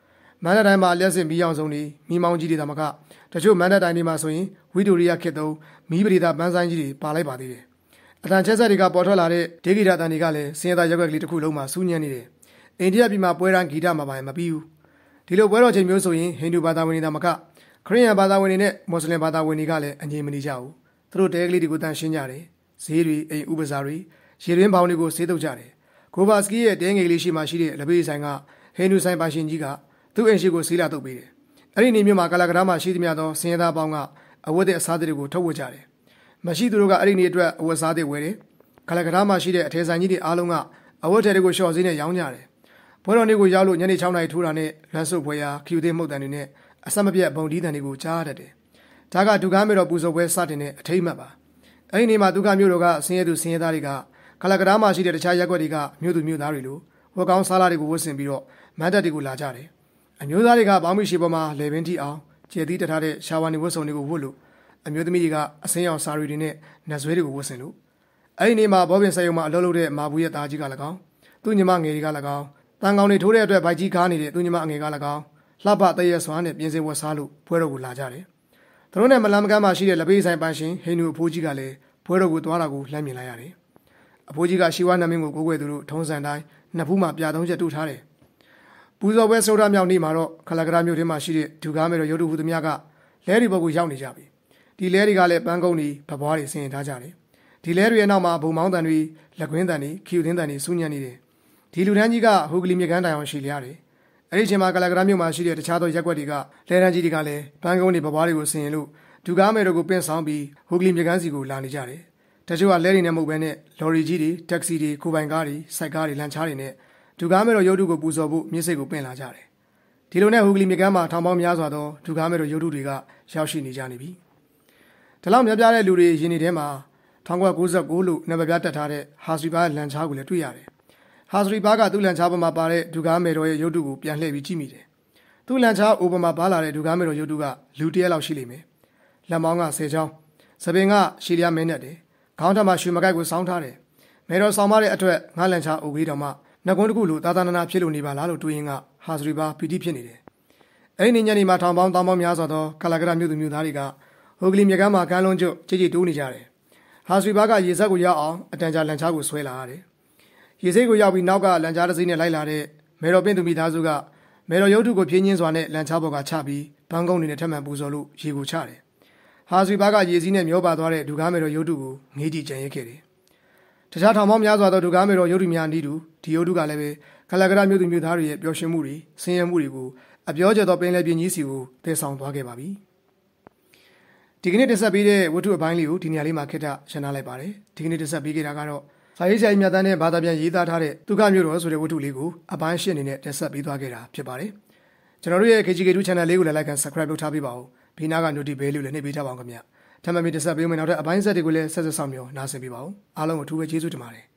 မန္တတိုင်းမှာလျှက်စစ်မီးအောင်ဆုံးနေမီးမောင်းကြီးတွေတမကတချို့မန္တတိုင်းတွေမှာဆိုရင်ဝီတိုရီယာခေတ်သုံးမီးပရိသပန်းဆိုင်ကြီးတွေပါလိုက်ပါသေးတယ်အတန်ချက်ဆက်တွေကပေါ်ထွက်လာတဲ့ဒေဂီတာတန်တွေကလည်းစင်ရသားရက်ွက်ကလေးတစ်ခုလုံးမှာစူးညံ့နေတယ်အိန္ဒိယပြည်မှာပွဲရန်ဂီတမှာပါရင်မပြီးဘူးဒီလိုပွဲတော်ချိန်မျိုးဆိုရင်ဟိန္ဒူဘာသာဝင်တွေတမကခရစ်ယာန်ဘာသာဝင်တွေနဲ့မွတ်စလင်ဘာသာဝင်တွေကလည်းအငြိမ်မနေကြဘူးသူတို့တဲကလေးတွေကိုတန်ရှင်းကြတယ်ဈေးတွေအိမ်ဥပစာတွေရေရင်းပေါင်းတွေကိုဆေးတုပ်ကြတယ်ကိုဗာစကီရဲ့တဲငယ်လေးရှိမှရှိတဲ့လက်ပေးဆိုင်ကဟိန္ဒူဆိုင်ပါရှင်ကြီးကသူ့အိမ်ရှိကိုဆေးလာတုပ်ပေးတယ်အဲ့ဒီနေမျိုးမှာကလကရာမှာရှိသမျှသောစင်ရသားပေါင်းကအဝတ်တဲ့အစားတွေကိုထုတ်ဝတ်ကြတယ်မရှိသူတို့ကအဲ့ဒီနေအတွက်အဝတ်စားတွေဝယ်တယ်ကလကရာမှာရှိတဲ့အထည်ဆိုင်ကြီးတွေအားလုံးကအဝတ်တွေကိုရှော့စည်းနဲ့ရောင်းကြတယ်ဘွဲတော်နေ့ကိုရောက်လို့ညနေ၆နာရီထိုးတာနဲ့လမ်းစုပ်ပွဲရာခီယူသေးမှုတ်တန်တွေနဲ့အဆက်မပြတ်ဘုံဒီတန်တွေကိုကြားရတတ်တယ်ဒါကဒုက္ခမေတော်ပူဇော်ပွဲစတင်တဲ့အထိတ်မှတ်ပါအဲ့ဒီနေ့မှာဒုက္ခမျိုးတော်ကဆင်းရဲသူဆင်းရဲသားတွေကကလကရာမှာရှိတဲ့တခြားရပ်ကွက်တွေကမြို့သူမြို့သားတွေလိုဝက်ကောင်းစားလာတွေကိုဝတ်ဆင်ပြီးတော့မန်းတက်တွေကိုလာကြတယ်အမျိုးသားတွေကဘောင်းမရှိပေါ်မှာလေပင်တီအောင်ကျဲသီးတထားတဲ့ရှာဝါနေဝတ်စုံတွေကိုဝတ်လို့အမျိုးသမီးတွေကအစင်းရောင်စာရီတွေနဲ့နတ်ဆွဲတွေကိုဝတ်ဆင်လို့အဲ့ဒီနေ့မှာဘောပင်ဆက်ရုံမှာအလုပ်လုပ်တဲ့မာဘူးရဲ့သားကြီးက၎င်းသူ့ညီမငယ်တွေက၎င်းတန်ကောင်တွေထိုးတဲ့အတွက်ဗိုက်ကြီးကားနေတဲ့သူ့ညီမအငယ်က၎င်းလှပတည့်ရစွာနဲ့ပြင်စင်ဝတ်စားလို့ပွဲတော်ကိုလာကြတယ်သူတို့နဲ့မလန်မကမ်းမှာရှိတဲ့လက်ပေးဆိုင်ပန်းရှင်ဟိန္ဒူအဖိုးကြီးကလည်းပွဲတော်ကိုသွားတာကိုလှမ်းမြင်လိုက်ရတယ်အဖိုးကြီးကရှီဝါနမင်းကိုကိုးကွယ်သူတို့ထုံးစံတိုင်းနှစ်ဖူးမှာပြာသုံးချက်တူထားတယ်ပူဇော်ပွဲစိုးရမြောက်နေ့မှာတော့ခလကရာမြို့ထဲမှာရှိတဲ့ဒူကားမဲတော်ရုပ်တုဟုသမျှကလဲတွေဘက်ကိုရောက်နေကြပြီဒီလဲတွေကလည်းပန်းကုန်းတွေဗပွားတွေဆင်ထားကြတယ်ဒီလဲတွေရဲ့နောက်မှာဘုံမောင်းတန်တွေလက်ကွင်းတန်တွေခီယူသင်းတန်တွေစူးညံ့နေတယ်ဒီလူတန်းကြီးကဟိုကလီမြေကန်းတိုင်အောင်ရှိလျားတယ်အဲ့ဒီအချိန်မှာကလကရာမြို့မှာရှိတဲ့တခြားသောရက်ွက်တွေကလဲတန်းကြီးတွေကလည်းပန်းကုန်းတွေဗပွားတွေကိုဆင်ရင်လို့ဒူကားမဲတော်ကိုပင့်ဆောင်ပြီးဟိုကလီမြေကန်းစီကိုလာနေကြတယ်တချို့ကလဲတွေနဲ့မဟုတ်ဘဲနဲ့လော်ရီကြီးတွေတက္ကစီတွေကိုပိုင်ကားတွေစိုက်ကားတွေလမ်းချားတွေနဲ့ဒူကားမဲတော်ရုပ်တုကိုပူဇော်ဖို့မြစ်စိတ်ကိုပင့်လာကြတယ်ဒီလိုနဲ့ဟူဂလီမြေကမ်းမှာထောင်ပေါင်းများစွာသောဒူကားမဲတော်ရုပ်တုတွေကရောက်ရှိနေကြနေပြီဒီလောက်များပြားတဲ့လူတွေရင်းနေထဲမှာ၁၉၉၉လို့နံပါတ်ပြတက်ထားတဲ့ဟာစရီဘာလန်ချားကိုလည်းတွေ့ရတယ်ဟာစရီဘာကသူ့လန်ချားပေါ်မှာပါတဲ့ဒူကားမဲတော်ရဲ့ရုပ်တုကိုပြန်လှည့်ပြီးကြည့်မိတယ်သူ့လန်ချားအိုပေါ်မှာပါလာတဲ့ဒူကားမဲတော်ရုပ်တုကလူတရက်လောက်ရှိလိမ့်မယ်လက်မောင်းကဆယ်ချောင်းစပင်ကရှီလျားမင်းနဲ့တယ်ခေါင်းထမှာရွှေမကိုက်ကိုစောင်းထားတယ်မဲတော်ဆောင်မတဲ့အတွက်ငါလန်ချားအိုကြီးတော်မှနှကွန်းတစ်ခုလိုသာသနာနာဖြစ်လို့နေပါလားလို့တွေးရင်ကဟာစရီဘာပီတိဖြစ်နေတယ်အဲ့ဒီညနေမှာထောင်ပေါင်းတောင်းပေါင်းများစွာသောကလကရာမြို့သူမြို့သားတွေကဟိုကလီမြေကမ်းမှာကမ်းလုံးကျွတ်ကြည်ကြည်တိုးနေကြတယ်ဟာစရီဘာကရေစက်ကိုရောက်အောင်အတန်ကြာလန်ချားကိုဆွဲလာရတယ်ရေစိတ်ကိုရောက်ပြီးနောက်ကလန်ချားတစ်စိမ့်နဲ့လိုက်လာတဲ့မဲတော်ပင့်သူမိသားစုကမဲတော်ရုပ်ထုကိုပြင်းချင်းစွာနဲ့လန်ချားပေါ်ကချပြီးဘန်းကုန်းတွေနဲ့ထပ်မံပူဇော်လို့ရေကိုချတယ်ဟာစရီဘာကရေစီးနဲ့မျောပါသွားတဲ့ဒူကားမဲတော်ရုပ်ထုကိုငေးကြည့်ကြံရစ်ခဲ့တယ်တခြားထောင်ပေါင်းများစွာသောဒူကားမဲတော်ရုပ်ထုများနီးတူဒီရုပ်ထုကလည်းပဲကလကရာမြို့သူမြို့သားတွေရဲ့ပျော်ရွှင်မှုတွေဆင်းရဲမှုတွေကိုအပြောကျသောပင်လယ်ပြင်ကြီးစီကိုတည်ဆောင်သွားခဲ့ပါပြီဒီကနေ့တက်ဆက်ပေးတဲ့ဝတ္ထုအပိုင်းလေးကိုဒီနေရာလေးမှာခਿੱတရန်နာလိုက်ပါတယ်ဒီကနေ့တက်ဆက်ပေးခဲ့တာကတော့စာရေးဆရာကြီးမြတ်တန်းနဲ့ဘာသာပြန်ရေးသားထားတဲ့ဒုက္ခမျိုးတော်ဆိုတဲ့ဝတ္ထုလေးကိုအပိုင်းရှင်းအနေနဲ့တက်ဆက်ပေးသွားခဲ့တာဖြစ်ပါတယ်ကျွန်တော်တို့ရဲ့ K G K two Channel လေးကိုလည်း like and subscribe လုပ်ထားပေးပါဦးဘေးနားက notification bell လေးလည်းနှိပ်ပေးထားပါအောင်ခင်ဗျထပ်မံပြီးတက်ဆက်ပေးမယ်နောက်ထပ်အပိုင်းဆက်တွေကိုလည်းဆက်ဆက်ဆောင်မျှော်နားဆင်ပေးပါဦးအားလုံးကိုအထူးပဲကျေးဇူးတင်ပါတယ်